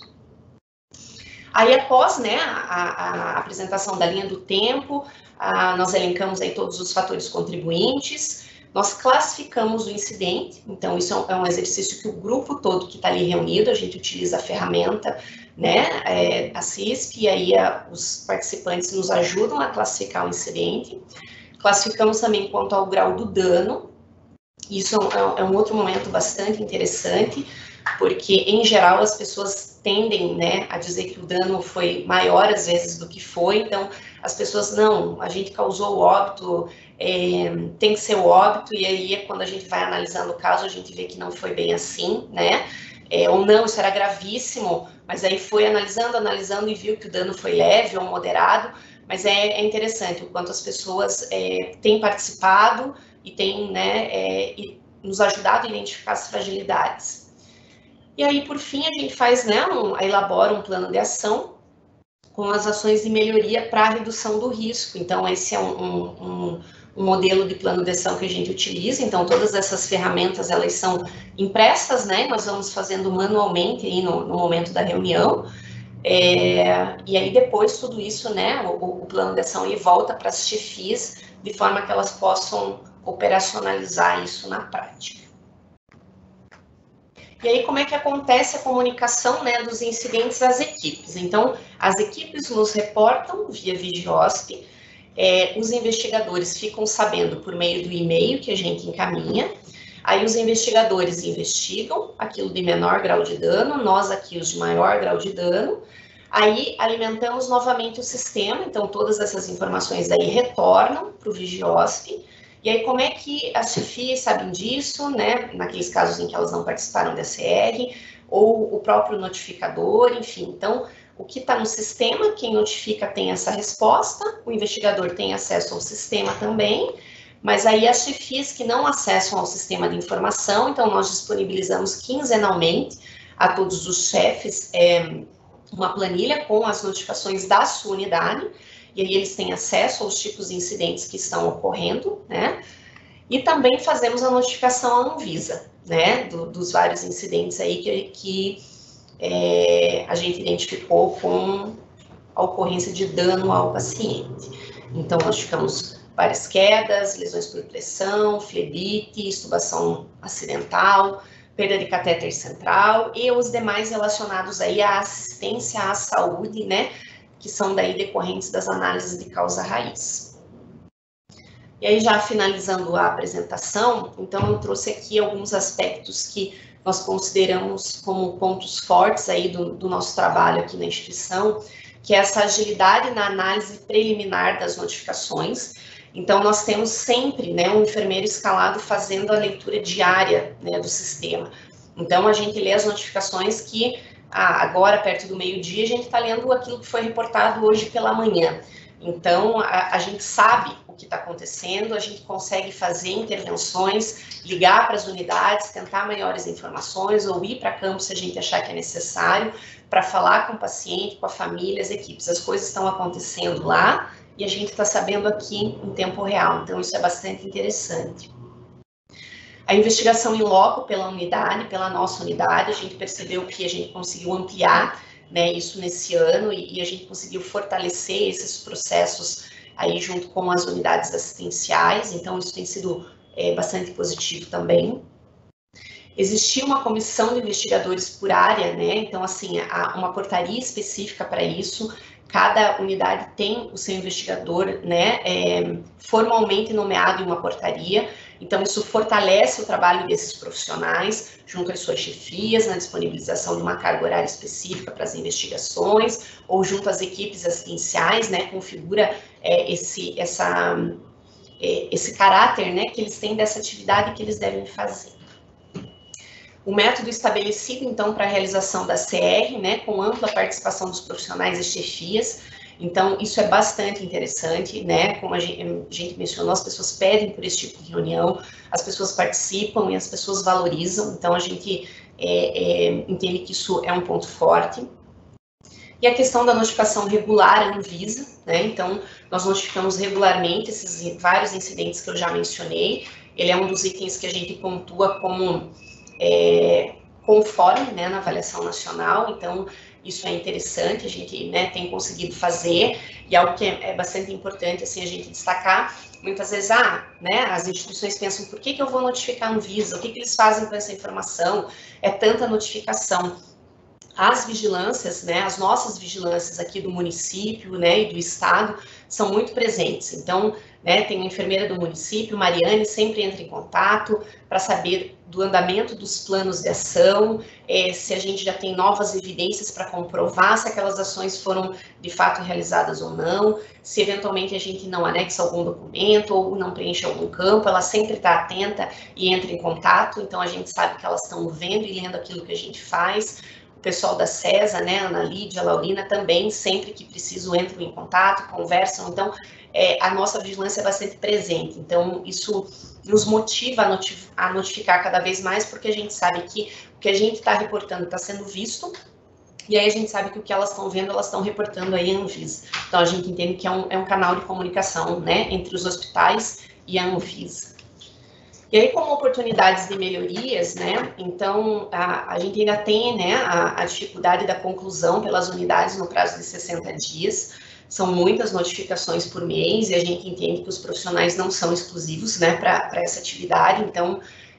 Aí, após, né, a apresentação da linha do tempo, nós elencamos aí todos os fatores contribuintes, nós classificamos o incidente, então isso é um exercício que o grupo todo que está ali reunido, a gente utiliza a ferramenta, né, a CISP, e aí os participantes nos ajudam a classificar o incidente. Classificamos também quanto ao grau do dano, isso é um outro momento bastante interessante, porque, em geral, as pessoas tendem, né, a dizer que o dano foi maior, às vezes, do que foi. Então, as pessoas, não, a gente causou o óbito, tem que ser o óbito, e aí, quando a gente vai analisando o caso, a gente vê que não foi bem assim, né? Ou não, isso era gravíssimo, mas aí foi analisando e viu que o dano foi leve ou moderado. Mas é interessante o quanto as pessoas têm participado e têm, né, e nos ajudado a identificar as fragilidades. E aí, por fim, a gente faz, né, elabora um plano de ação com as ações de melhoria para a redução do risco. Então, esse é um modelo de plano de ação que a gente utiliza. Então, todas essas ferramentas, elas são impressas, né, nós vamos fazendo manualmente aí no momento da reunião. E aí, depois, tudo isso, né, o plano de ação, ele volta para as chefias, de forma que elas possam operacionalizar isso na prática. E aí, como é que acontece a comunicação, né, dos incidentes às equipes? Então, as equipes nos reportam via Vigiosp, os investigadores ficam sabendo por meio do e-mail que a gente encaminha, aí os investigadores investigam aquilo de menor grau de dano, nós aqui os de maior grau de dano, aí alimentamos novamente o sistema, então todas essas informações aí retornam para o Vigiosp. E aí, como é que as chefias sabem disso, né, naqueles casos em que elas não participaram da CR, ou o próprio notificador, enfim. Então, o que está no sistema, quem notifica tem essa resposta, o investigador tem acesso ao sistema também, mas aí as chefias que não acessam ao sistema de informação, então nós disponibilizamos quinzenalmente a todos os chefes uma planilha com as notificações da sua unidade, e aí eles têm acesso aos tipos de incidentes que estão ocorrendo, né? E também fazemos a notificação à Anvisa, né? Dos vários incidentes aí que a gente identificou com a ocorrência de dano ao paciente. Então, nós tivemos várias quedas, lesões por pressão, flebite, extubação acidental, perda de catéter central e os demais relacionados aí à assistência à saúde, né? Que são daí decorrentes das análises de causa raiz. E aí, já finalizando a apresentação, então eu trouxe aqui alguns aspectos que nós consideramos como pontos fortes aí do nosso trabalho aqui na instituição, que é essa agilidade na análise preliminar das notificações. Então, nós temos sempre, né, um enfermeiro escalado fazendo a leitura diária, né, do sistema. Então, a gente lê as notificações que agora, perto do meio-dia, a gente está lendo aquilo que foi reportado hoje pela manhã. Então, a gente sabe o que está acontecendo, a gente consegue fazer intervenções, ligar para as unidades, tentar maiores informações, ou ir para campo se a gente achar que é necessário, para falar com o paciente, com a família, as equipes. As coisas estão acontecendo lá e a gente está sabendo aqui em tempo real. Então, isso é bastante interessante. A investigação em loco pela unidade, pela nossa unidade, a gente percebeu que a gente conseguiu ampliar, né, isso nesse ano e a gente conseguiu fortalecer esses processos aí junto com as unidades assistenciais, então isso tem sido bastante positivo também. Existia uma comissão de investigadores por área, né, então assim, há uma portaria específica para isso, cada unidade tem o seu investigador, né, formalmente nomeado em uma portaria. Então, isso fortalece o trabalho desses profissionais, junto às suas chefias, na disponibilização de uma carga horária específica para as investigações, ou junto às equipes assistenciais, né, configura esse caráter, né, que eles têm dessa atividade que eles devem fazer. O método estabelecido, então, para a realização da CR, né, com ampla participação dos profissionais e chefias. Então, isso é bastante interessante, né, como a gente mencionou, as pessoas pedem por esse tipo de reunião, as pessoas participam e as pessoas valorizam, então a gente entende que isso é um ponto forte. E a questão da notificação regular à Anvisa, né, então, nós notificamos regularmente esses vários incidentes que eu já mencionei, ele é um dos itens que a gente pontua como conforme, né, na avaliação nacional, então isso é interessante, a gente, né, tem conseguido fazer, e algo que é bastante importante, assim, a gente destacar, muitas vezes, né, as instituições pensam, por que eu vou notificar a Anvisa, o que eles fazem com essa informação, é tanta notificação. As vigilâncias, né, as nossas vigilâncias aqui do município, né, e do estado, são muito presentes, então, né, tem uma enfermeira do município, Mariane, sempre entra em contato para saber do andamento dos planos de ação, se a gente já tem novas evidências para comprovar se aquelas ações foram de fato realizadas ou não, se eventualmente a gente não anexa algum documento ou não preenche algum campo, ela sempre está atenta e entra em contato, então a gente sabe que elas estão vendo e lendo aquilo que a gente faz. O pessoal da CESA, né, Ana Lídia, Laurina, também, sempre que preciso, entram em contato, conversam, então a nossa vigilância é bastante presente, então isso nos motiva a notificar cada vez mais, porque a gente sabe que o que a gente está reportando está sendo visto, e aí a gente sabe que o que elas estão vendo, elas estão reportando aí à Anvisa. Então a gente entende que é um canal de comunicação, né, entre os hospitais e a Anvisa. E aí, como oportunidades de melhorias, né, então a gente ainda tem, né, a dificuldade da conclusão pelas unidades no prazo de 60 dias, são muitas notificações por mês, e a gente entende que os profissionais não são exclusivos, né, para essa atividade, então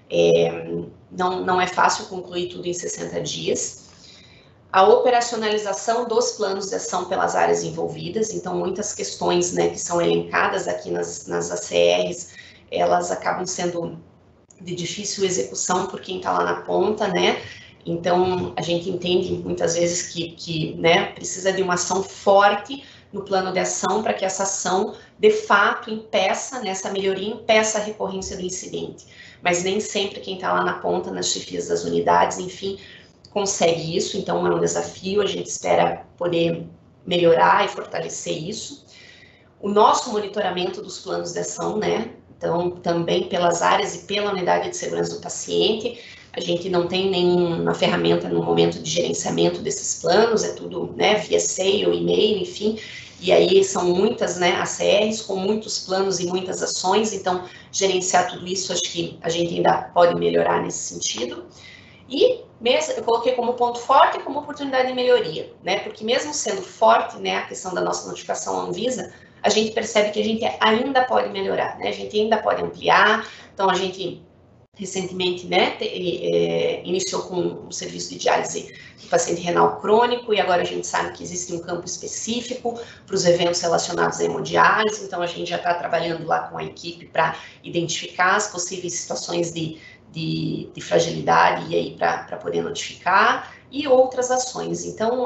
não é fácil concluir tudo em 60 dias. A operacionalização dos planos de ação pelas áreas envolvidas, então muitas questões, né, que são elencadas aqui nas ACRs, elas acabam sendo de difícil execução por quem está lá na ponta, né, então a gente entende muitas vezes que né, precisa de uma ação forte no plano de ação para que essa ação, de fato, impeça, né, essa melhoria impeça a recorrência do incidente, mas nem sempre quem está lá na ponta, nas chefias das unidades, enfim, consegue isso, então é um desafio, a gente espera poder melhorar e fortalecer isso. O nosso monitoramento dos planos de ação, né, então também pelas áreas e pela unidade de segurança do paciente, a gente não tem nenhuma ferramenta no momento de gerenciamento desses planos, é tudo, né, via e-mail, e-mail, enfim, e aí são muitas, né, ACRs com muitos planos e muitas ações, então gerenciar tudo isso, acho que a gente ainda pode melhorar nesse sentido. E mesmo, eu coloquei como ponto forte e como oportunidade de melhoria, né, porque mesmo sendo forte, né, a questão da nossa notificação à Anvisa, a gente percebe que a gente ainda pode melhorar, né, a gente ainda pode ampliar, então a gente recentemente, né, iniciou com um serviço de diálise de paciente renal crônico, e agora a gente sabe que existe um campo específico para os eventos relacionados à hemodiálise, então a gente já está trabalhando lá com a equipe para identificar as possíveis situações de fragilidade, e aí para poder notificar, e outras ações, então,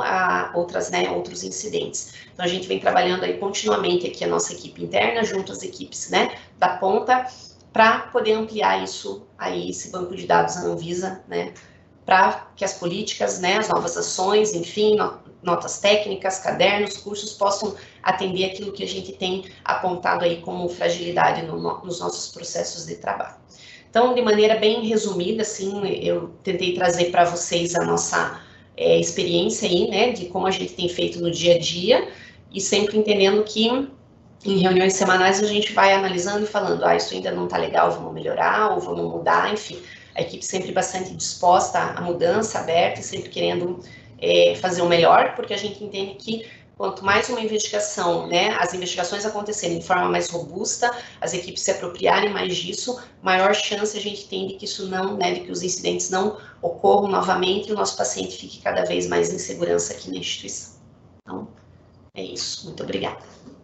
outros incidentes. Então, a gente vem trabalhando aí continuamente aqui a nossa equipe interna, junto às equipes, né, da ponta, para poder ampliar isso aí, esse banco de dados da Anvisa, né, para que as políticas, né, as novas ações, enfim, notas técnicas, cadernos, cursos, possam atender aquilo que a gente tem apontado aí como fragilidade nos nossos processos de trabalho. Então, de maneira bem resumida, assim, eu tentei trazer para vocês a nossa experiência aí, né, de como a gente tem feito no dia a dia, e sempre entendendo que em reuniões semanais a gente vai analisando e falando, isso ainda não está legal, vamos melhorar, ou vamos mudar, enfim. A equipe sempre bastante disposta à mudança, aberta, e sempre querendo fazer o melhor, porque a gente entende que quanto mais uma investigação, né, as investigações acontecerem de forma mais robusta, as equipes se apropriarem mais disso, maior chance a gente tem de que isso não, né, de que os incidentes não ocorram novamente e o nosso paciente fique cada vez mais em segurança aqui na instituição. Então, É isso, muito obrigada.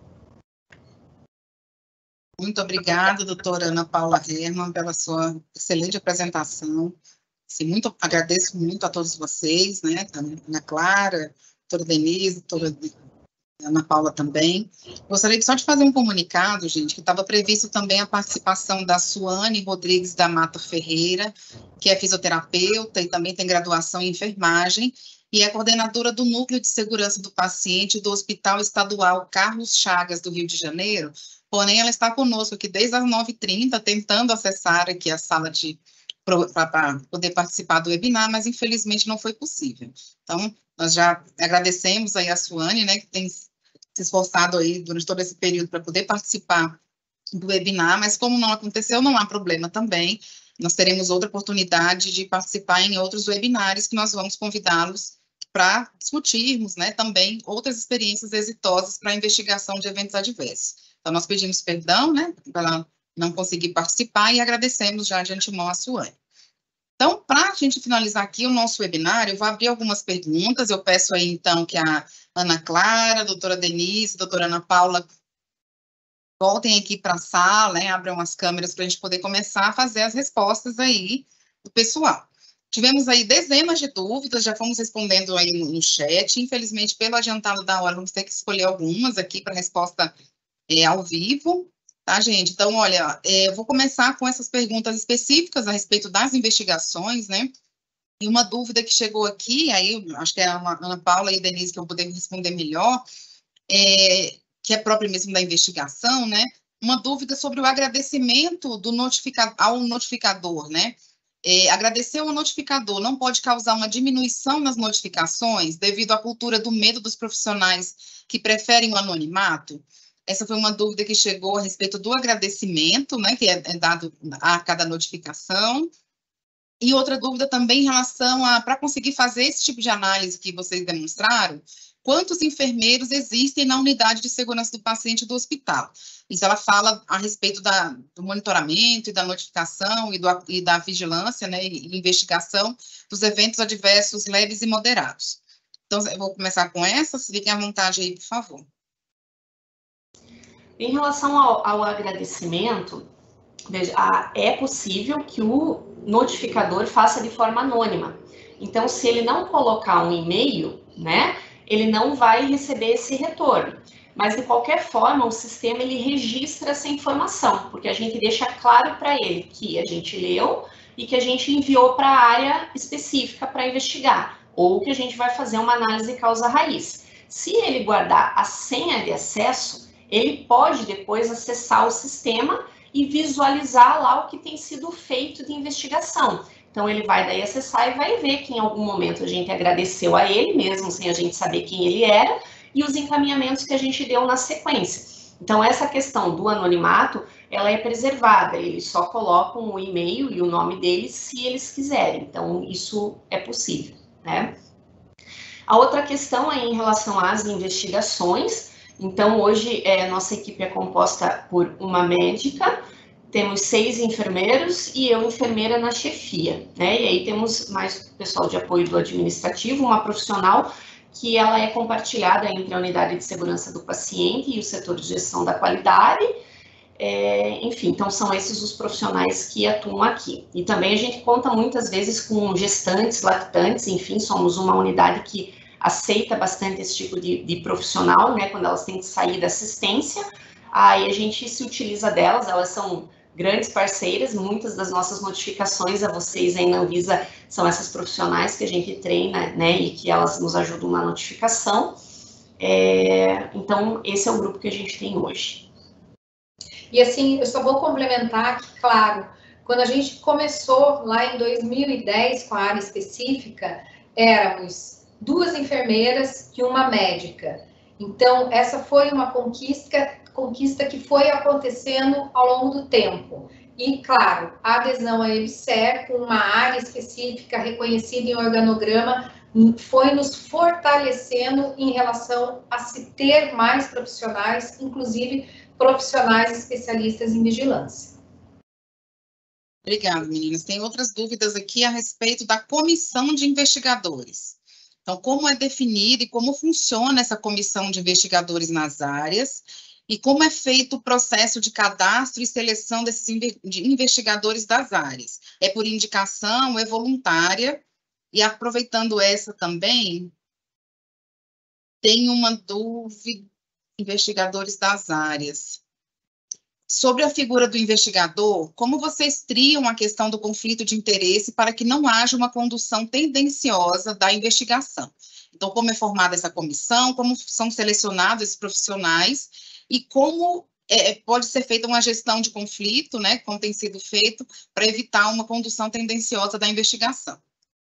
Muito obrigada, doutora Ana Paula Hermann, pela sua excelente apresentação. Agradeço muito a todos vocês, né, Ana Clara, doutora Denise, doutora Ana Paula também. Gostaria só de fazer um comunicado, gente, que estava previsto também a participação da Suane Rodrigues da Mata Ferreira, que é fisioterapeuta e também tem graduação em enfermagem, e é coordenadora do Núcleo de Segurança do Paciente do Hospital Estadual Carlos Chagas, do Rio de Janeiro. Porém, ela está conosco aqui desde as 9h30, tentando acessar aqui a sala para poder participar do webinar, mas infelizmente não foi possível. Então, nós já agradecemos aí a Suane, né, que tem se esforçado aí durante todo esse período para poder participar do webinar, mas como não aconteceu, não há problema também. Nós teremos outra oportunidade de participar em outros webinários que nós vamos convidá-los para discutirmos, né, também outras experiências exitosas para a investigação de eventos adversos. Então, nós pedimos perdão, né, pela não conseguir participar e agradecemos já de antemão a Suane. Então, para a gente finalizar aqui o nosso webinar, eu vou abrir algumas perguntas. Eu peço aí, então, que a Ana Clara, a doutora Denise, a doutora Ana Paula voltem aqui para a sala, né, abram as câmeras para a gente poder começar a fazer as respostas aí do pessoal. Tivemos aí dezenas de dúvidas, já fomos respondendo aí no chat. Infelizmente, pelo adiantado da hora, vamos ter que escolher algumas aqui para resposta ao vivo. Tá, gente? Então, olha, eu vou começar com essas perguntas específicas a respeito das investigações, né? E uma dúvida que chegou aqui, aí acho que é a Ana Paula e a Denise que eu vou poder responder melhor, que é própria mesmo da investigação, né? Uma dúvida sobre o agradecimento ao notificador, né? Agradecer ao notificador não pode causar uma diminuição nas notificações devido à cultura do medo dos profissionais que preferem o anonimato? Essa foi uma dúvida que chegou a respeito do agradecimento, né, que é dado a cada notificação. E outra dúvida também em relação para conseguir fazer esse tipo de análise que vocês demonstraram, quantos enfermeiros existem na unidade de segurança do paciente do hospital? Isso ela fala a respeito do monitoramento e da notificação e da vigilância, né, e investigação dos eventos adversos leves e moderados. Então, eu vou começar com essa, fiquem à vontade aí, por favor. Em relação ao agradecimento, veja, é possível que o notificador faça de forma anônima. Então, se ele não colocar um e-mail, né, ele não vai receber esse retorno. Mas, de qualquer forma, o sistema ele registra essa informação, porque a gente deixa claro para ele que a gente leu e que a gente enviou para a área específica para investigar, ou que a gente vai fazer uma análise de causa raiz. Se ele guardar a senha de acesso, ele pode depois acessar o sistema e visualizar lá o que tem sido feito de investigação. Então, ele vai daí acessar e vai ver que em algum momento a gente agradeceu a ele, mesmo sem a gente saber quem ele era, e os encaminhamentos que a gente deu na sequência. Então, essa questão do anonimato, ela é preservada, eles só colocam o e-mail e o nome deles se eles quiserem. Então, isso é possível, né? A outra questão é em relação às investigações. Então, hoje, nossa equipe é composta por uma médica, temos 6 enfermeiros e eu, enfermeira na chefia, né? E aí temos mais pessoal de apoio do administrativo, uma profissional que ela é compartilhada entre a unidade de segurança do paciente e o setor de gestão da qualidade. Enfim, então são esses os profissionais que atuam aqui. E também a gente conta muitas vezes com gestantes, lactantes, enfim, somos uma unidade que aceita bastante esse tipo de profissional, né, quando elas têm que sair da assistência, aí a gente se utiliza delas, elas são grandes parceiras, muitas das nossas notificações a vocês aí na Anvisa são essas profissionais que a gente treina, né, e que elas nos ajudam na notificação. Então, esse é o grupo que a gente tem hoje. E assim, eu só vou complementar que, claro, quando a gente começou lá em 2010 com a área específica, éramos 2 enfermeiras e uma médica. Então, essa foi uma conquista que foi acontecendo ao longo do tempo. E, claro, a adesão à EBSER, com uma área específica reconhecida em organograma, foi nos fortalecendo em relação a se ter mais profissionais, inclusive profissionais especialistas em vigilância. Obrigada, meninas. Tem outras dúvidas aqui a respeito da comissão de investigadores. Então, como é definida e como funciona essa comissão de investigadores nas áreas e como é feito o processo de cadastro e seleção desses investigadores das áreas? É por indicação, é voluntária? E aproveitando essa também, tem uma dúvida, investigadores das áreas. Sobre a figura do investigador, como vocês triam a questão do conflito de interesse para que não haja uma condução tendenciosa da investigação? Então, como é formada essa comissão, como são selecionados esses profissionais e como pode ser feita uma gestão de conflito, né, como tem sido feito, para evitar uma condução tendenciosa da investigação?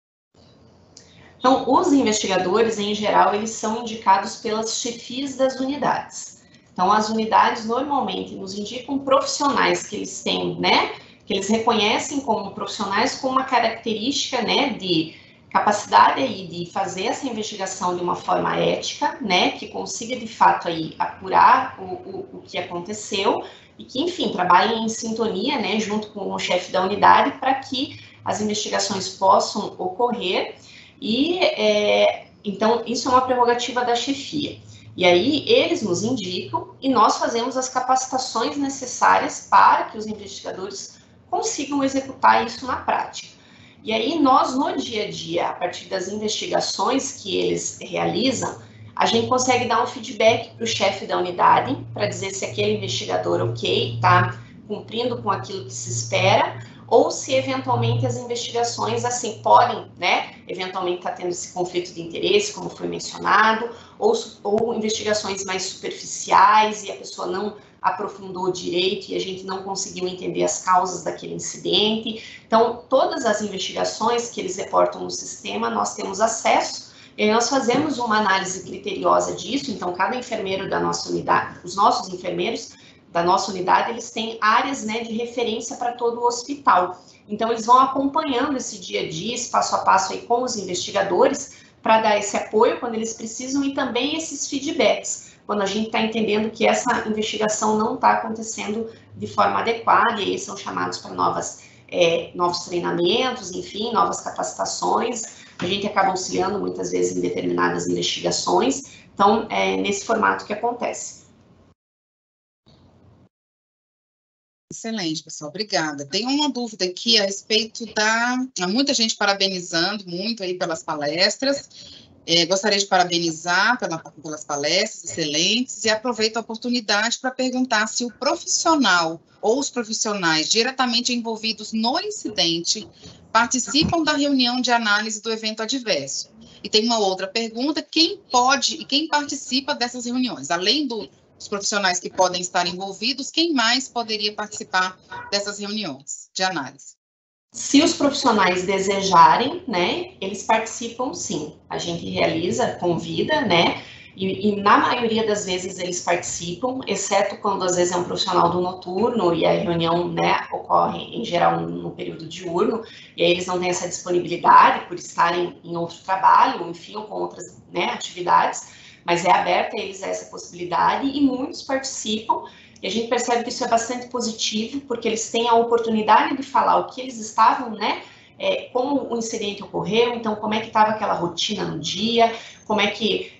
Então, os investigadores, em geral, eles são indicados pelas chefias das unidades. Então, as unidades normalmente nos indicam profissionais que eles têm, né, que eles reconhecem como profissionais com uma característica, né, de capacidade aí de fazer essa investigação de uma forma ética, né, que consiga de fato aí apurar o que aconteceu e que, enfim, trabalhem em sintonia, né, junto com o chefe da unidade para que as investigações possam ocorrer. E, então, isso é uma prerrogativa da chefia. E aí, eles nos indicam e nós fazemos as capacitações necessárias para que os investigadores consigam executar isso na prática. E aí, nós, no dia a dia, a partir das investigações que eles realizam, a gente consegue dar um feedback para o chefe da unidade, para dizer se aquele investigador, ok, está cumprindo com aquilo que se espera, ou se eventualmente as investigações, assim, podem, né, eventualmente estar tendo esse conflito de interesse, como foi mencionado, ou investigações mais superficiais e a pessoa não aprofundou direito e a gente não conseguiu entender as causas daquele incidente. Então, todas as investigações que eles reportam no sistema, nós temos acesso e aí nós fazemos uma análise criteriosa disso. Então, cada enfermeiro da nossa unidade, os nossos enfermeiros da nossa unidade, eles têm áreas, né, de referência para todo o hospital. Então, eles vão acompanhando esse dia a dia, esse passo a passo aí com os investigadores, para dar esse apoio quando eles precisam e também esses feedbacks, quando a gente está entendendo que essa investigação não está acontecendo de forma adequada, e aí são chamados para novos treinamentos, enfim, novas capacitações. A gente acaba auxiliando muitas vezes em determinadas investigações. Então, é nesse formato que acontece. Excelente, pessoal, obrigada. Tem uma dúvida aqui a respeito há muita gente parabenizando muito aí pelas palestras. Gostaria de parabenizar pelas palestras excelentes e aproveito a oportunidade para perguntar se o profissional ou os profissionais diretamente envolvidos no incidente participam da reunião de análise do evento adverso. E tem uma outra pergunta, quem pode e quem participa dessas reuniões? Além dos profissionais que podem estar envolvidos, quem mais poderia participar dessas reuniões de análise? Se os profissionais desejarem, né, eles participam sim. A gente realiza, convida, né, e na maioria das vezes eles participam, exceto quando às vezes é um profissional do noturno e a reunião, né, ocorre em geral no período diurno, e aí eles não têm essa disponibilidade por estarem em outro trabalho, enfim, ou com outras, né, atividades, mas é aberta a eles essa possibilidade e muitos participam. E a gente percebe que isso é bastante positivo, porque eles têm a oportunidade de falar o que eles estavam, né, como o incidente ocorreu, então como é que estava aquela rotina no dia, como é que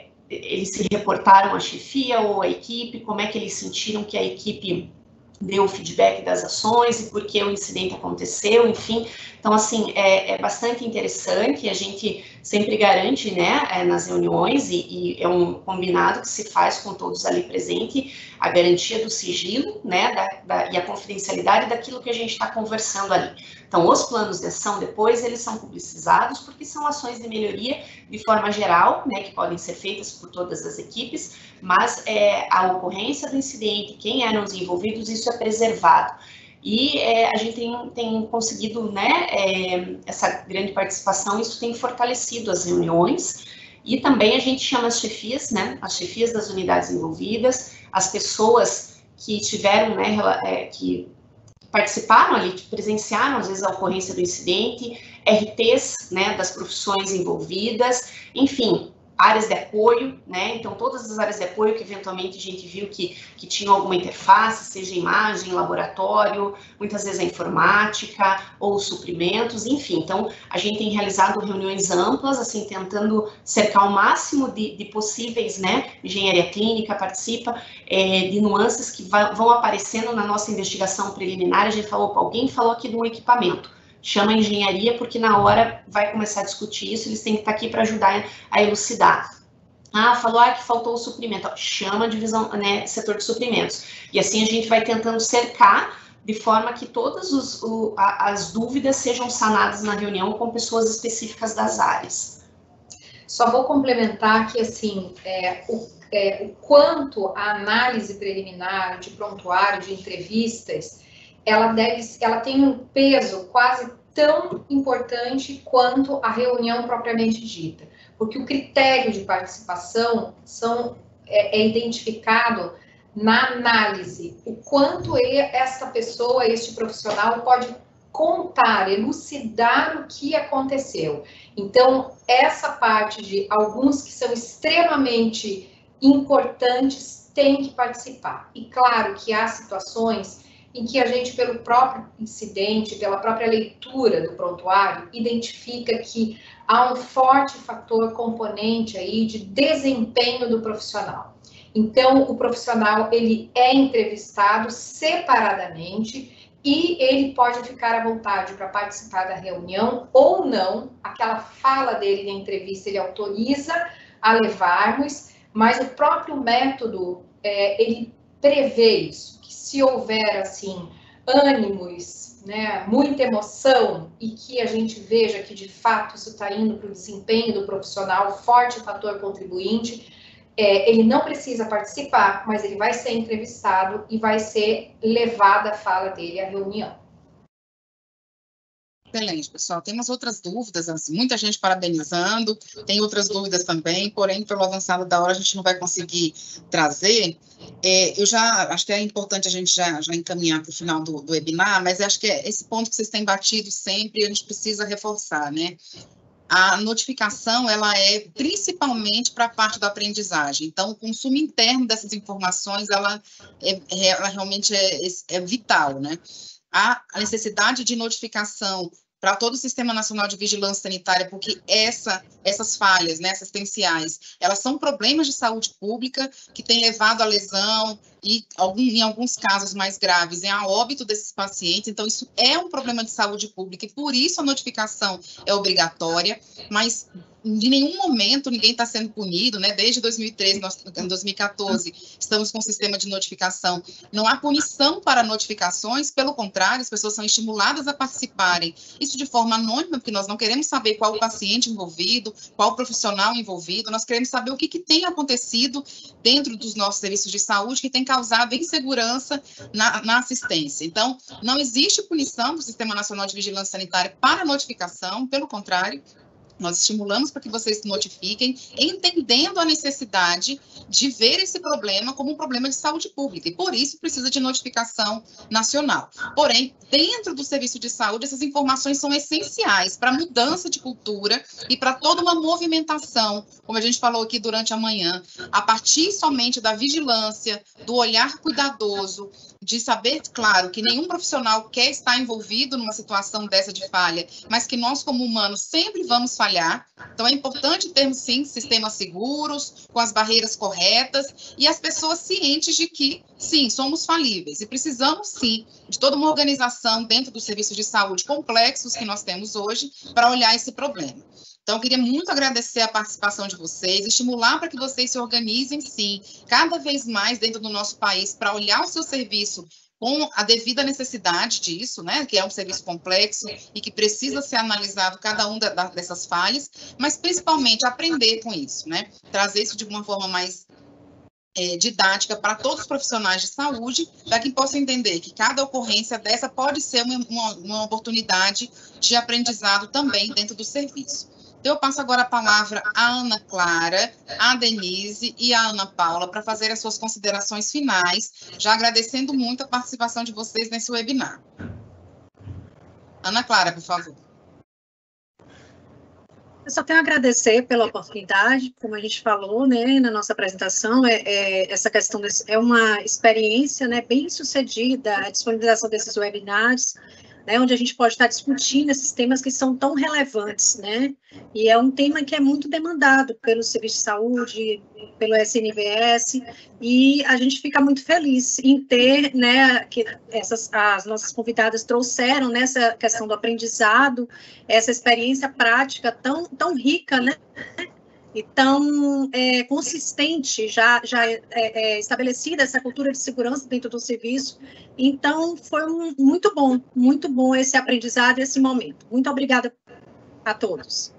eles se reportaram à chefia ou à equipe, como é que eles sentiram que a equipe deu o feedback das ações e por que o incidente aconteceu, enfim. Então, assim, é bastante interessante, a gente sempre garante, né, nas reuniões, e é um combinado que se faz com todos ali presentes, a garantia do sigilo, né, e a confidencialidade daquilo que a gente está conversando ali. Então, os planos de ação, depois, eles são publicizados, porque são ações de melhoria de forma geral, né, que podem ser feitas por todas as equipes, mas a ocorrência do incidente, quem eram os envolvidos, isso é preservado. E a gente tem conseguido, né, essa grande participação, isso tem fortalecido as reuniões, e também a gente chama as chefias, né, as chefias das unidades envolvidas, as pessoas que tiveram, né, que participaram ali, que presenciaram, às vezes, a ocorrência do incidente, RTs, né, das profissões envolvidas, enfim, áreas de apoio, né? Então, todas as áreas de apoio que eventualmente a gente viu que tinham alguma interface, seja imagem, laboratório, muitas vezes a informática ou suprimentos, enfim. Então, a gente tem realizado reuniões amplas, assim, tentando cercar o máximo de possíveis, né? Engenharia clínica participa, de nuances que vão aparecendo na nossa investigação preliminar. A gente falou, alguém falou aqui de um equipamento. Chama a engenharia, porque na hora vai começar a discutir isso, eles têm que estar aqui para ajudar a elucidar. Ah, falou que faltou o suprimento. Chama a divisão, né, setor de suprimentos. E assim a gente vai tentando cercar, de forma que todas as dúvidas sejam sanadas na reunião com pessoas específicas das áreas. Só vou complementar que, assim, o quanto a análise preliminar de prontuário, de entrevistas, ela tem um peso quase tão importante quanto a reunião propriamente dita, porque o critério de participação é identificado na análise, o quanto essa pessoa, este profissional pode contar, elucidar o que aconteceu. Então, essa parte de alguns que são extremamente importantes têm que participar. E claro que há situações em que a gente, pelo próprio incidente, pela própria leitura do prontuário, identifica que há um forte fator componente aí de desempenho do profissional. Então, o profissional, ele é entrevistado separadamente e ele pode ficar à vontade para participar da reunião ou não. Aquela fala dele na entrevista, ele autoriza a levarmos, mas o próprio método, ele prevê isso. Se houver, assim, ânimos, né, muita emoção, e que a gente veja que, de fato, isso está indo para o desempenho do profissional, forte fator contribuinte, ele não precisa participar, mas ele vai ser entrevistado e vai ser levada a fala dele à reunião. Excelente, pessoal. Tem umas outras dúvidas, assim, muita gente parabenizando, tem outras dúvidas também, porém, pelo avançado da hora, a gente não vai conseguir trazer. Eu já acho que é importante a gente já encaminhar para o final do webinar, mas acho que esse ponto que vocês têm batido sempre, a gente precisa reforçar, né? A notificação, ela é principalmente para a parte da aprendizagem. Então, o consumo interno dessas informações, ela realmente é vital, né? A necessidade de notificação para todo o Sistema Nacional de Vigilância Sanitária, porque essas falhas, né, assistenciais, elas são problemas de saúde pública que têm levado à lesão e, em alguns casos mais graves, a óbito desses pacientes. Então, isso é um problema de saúde pública e, por isso, a notificação é obrigatória, mas de nenhum momento ninguém está sendo punido, né? Desde 2013, em 2014, estamos com um sistema de notificação. Não há punição para notificações, pelo contrário, as pessoas são estimuladas a participarem. Isso de forma anônima, porque nós não queremos saber qual o paciente envolvido, qual o profissional envolvido, nós queremos saber o que tem acontecido dentro dos nossos serviços de saúde que tem causado insegurança na assistência. Então, não existe punição do Sistema Nacional de Vigilância Sanitária para notificação, pelo contrário, nós estimulamos para que vocês se notifiquem, entendendo a necessidade de ver esse problema como um problema de saúde pública, e por isso precisa de notificação nacional. Porém, dentro do serviço de saúde, essas informações são essenciais para a mudança de cultura e para toda uma movimentação, como a gente falou aqui durante a manhã, a partir somente da vigilância, do olhar cuidadoso, de saber, claro, que nenhum profissional quer estar envolvido numa situação dessa de falha, mas que nós, como humanos, sempre vamos falhar. Então, é importante termos, sim, sistemas seguros, com as barreiras corretas, e as pessoas cientes de que, sim, somos falíveis, e precisamos, sim, de toda uma organização dentro dos serviços de saúde complexos que nós temos hoje para olhar esse problema. Então, eu queria muito agradecer a participação de vocês, estimular para que vocês se organizem, sim, cada vez mais dentro do nosso país, para olhar o seu serviço com a devida necessidade disso, né, que é um serviço complexo e que precisa ser analisado cada uma dessas falhas, mas principalmente aprender com isso, né, trazer isso de uma forma mais didática para todos os profissionais de saúde, para que possam entender que cada ocorrência dessa pode ser uma oportunidade de aprendizado também dentro do serviço. Então, eu passo agora a palavra à Ana Clara, à Denise e à Ana Paula para fazer as suas considerações finais, já agradecendo muito a participação de vocês nesse webinar. Ana Clara, por favor. Eu só tenho a agradecer pela oportunidade, como a gente falou, né, na nossa apresentação, essa questão é uma experiência, né, bem sucedida, a disponibilização desses webinars, né, onde a gente pode estar discutindo esses temas que são tão relevantes, né, e é um tema que é muito demandado pelo Serviço de Saúde, pelo SNVS, e a gente fica muito feliz em ter, né, que as nossas convidadas trouxeram nessa questão do aprendizado, essa experiência prática tão rica, né, e tão consistente, já estabelecida essa cultura de segurança dentro do serviço. Então, foi muito bom esse aprendizado, esse momento. Muito obrigada a todos.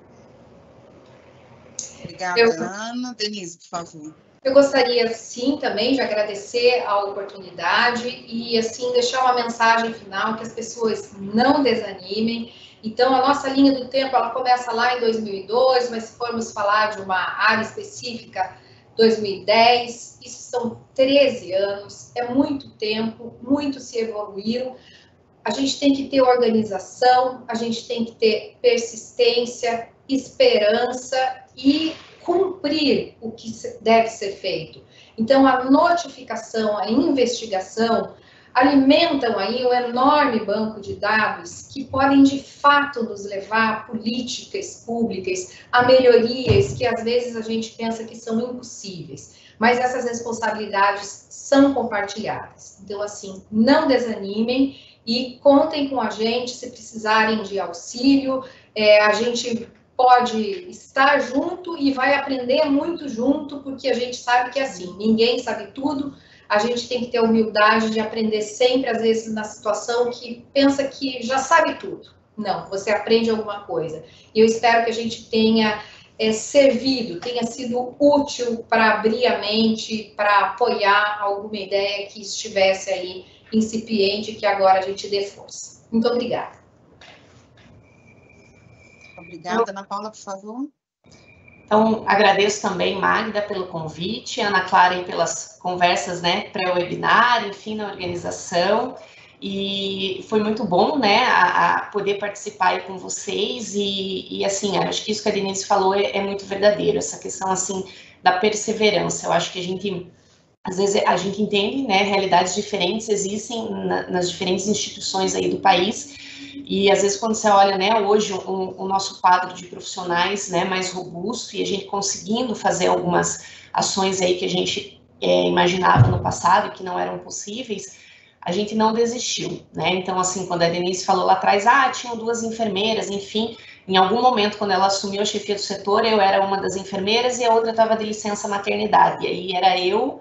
Obrigada, Ana. Denise, por favor. Eu gostaria, sim, também de agradecer a oportunidade e, assim, deixar uma mensagem final, que as pessoas não desanimem. Então, a nossa linha do tempo, ela começa lá em 2002, mas se formos falar de uma área específica, 2010, isso são 13 anos, é muito tempo, muito se evoluiu. A gente tem que ter organização, a gente tem que ter persistência, esperança e cumprir o que deve ser feito. Então, a notificação, a investigação, alimentam aí um enorme banco de dados que podem, de fato, nos levar a políticas públicas, a melhorias que, às vezes, a gente pensa que são impossíveis. Mas essas responsabilidades são compartilhadas. Então, assim, não desanimem e contem com a gente se precisarem de auxílio. A gente pode estar junto e vai aprender muito junto, porque a gente sabe que, assim, ninguém sabe tudo. A gente tem que ter a humildade de aprender sempre, às vezes, na situação que pensa que já sabe tudo. Não, você aprende alguma coisa. E eu espero que a gente tenha servido, tenha sido útil para abrir a mente, para apoiar alguma ideia que estivesse aí incipiente, que agora a gente dê força. Muito obrigada. Obrigada. Ana Paula, por favor. Então, agradeço também, Magda, pelo convite, Ana Clara, aí, pelas conversas, né, pré-webinar, enfim, na organização, e foi muito bom, né, a poder participar aí com vocês, e assim, acho que isso que a Denise falou é muito verdadeiro, essa questão, assim, da perseverança. Eu acho que a gente, às vezes, a gente entende, né, realidades diferentes existem nas diferentes instituições aí do país, e às vezes quando você olha, né, hoje o nosso quadro de profissionais, né, mais robusto, e a gente conseguindo fazer algumas ações aí que a gente imaginava no passado e que não eram possíveis, a gente não desistiu, né? Então, assim, quando a Denise falou lá atrás, tinham 2 enfermeiras, enfim, em algum momento, quando ela assumiu a chefia do setor, eu era uma das enfermeiras e a outra estava de licença maternidade, e aí era eu,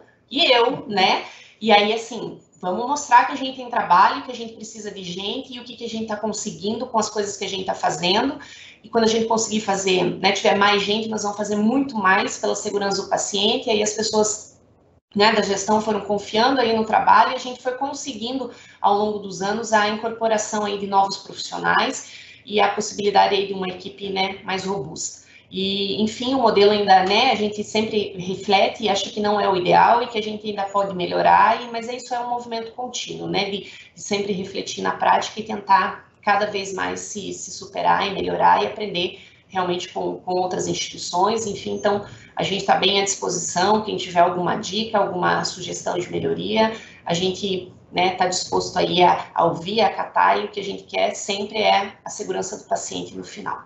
né? E aí, assim, vamos mostrar que a gente tem trabalho, que a gente precisa de gente e o que a gente está conseguindo com as coisas que a gente está fazendo. E quando a gente conseguir fazer, né, tiver mais gente, nós vamos fazer muito mais pela segurança do paciente. E aí as pessoas, né, da gestão foram confiando aí no trabalho e a gente foi conseguindo, ao longo dos anos, a incorporação aí de novos profissionais e a possibilidade aí de uma equipe, né, mais robusta. E, enfim, o modelo ainda, né, a gente sempre reflete e acha que não é o ideal e que a gente ainda pode melhorar, mas isso é um movimento contínuo, né, de sempre refletir na prática e tentar cada vez mais se superar e melhorar e aprender realmente com outras instituições, enfim, então a gente está bem à disposição, quem tiver alguma dica, alguma sugestão de melhoria, a gente, né, está disposto aí a ouvir, a acatar, e o que a gente quer sempre é a segurança do paciente no final.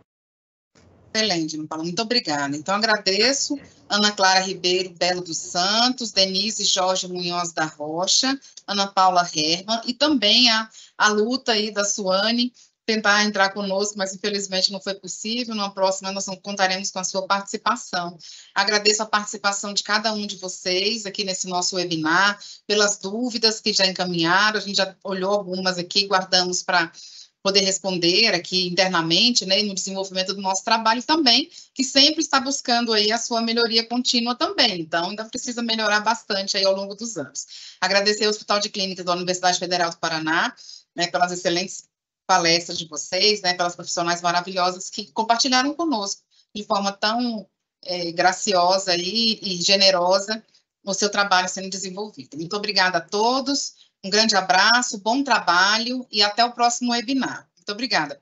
Excelente, Ana Paula, muito obrigada. Então, agradeço Ana Clara Ribeiro Belo dos Santos, Denise Jorge Munhoz da Rocha, Ana Paula Herman, e também a luta aí da Suane, tentar entrar conosco, mas infelizmente não foi possível. Na próxima nós contaremos com a sua participação. Agradeço a participação de cada um de vocês aqui nesse nosso webinar, pelas dúvidas que já encaminharam, a gente já olhou algumas aqui, guardamos para poder responder aqui internamente, né, no desenvolvimento do nosso trabalho também, que sempre está buscando aí a sua melhoria contínua também, então ainda precisa melhorar bastante aí ao longo dos anos. Agradecer ao Hospital de Clínicas da Universidade Federal do Paraná, né, pelas excelentes palestras de vocês, né, pelas profissionais maravilhosas que compartilharam conosco de forma tão graciosa e generosa o seu trabalho sendo desenvolvido. Muito obrigada a todos. Um grande abraço, bom trabalho e até o próximo webinar. Muito obrigada.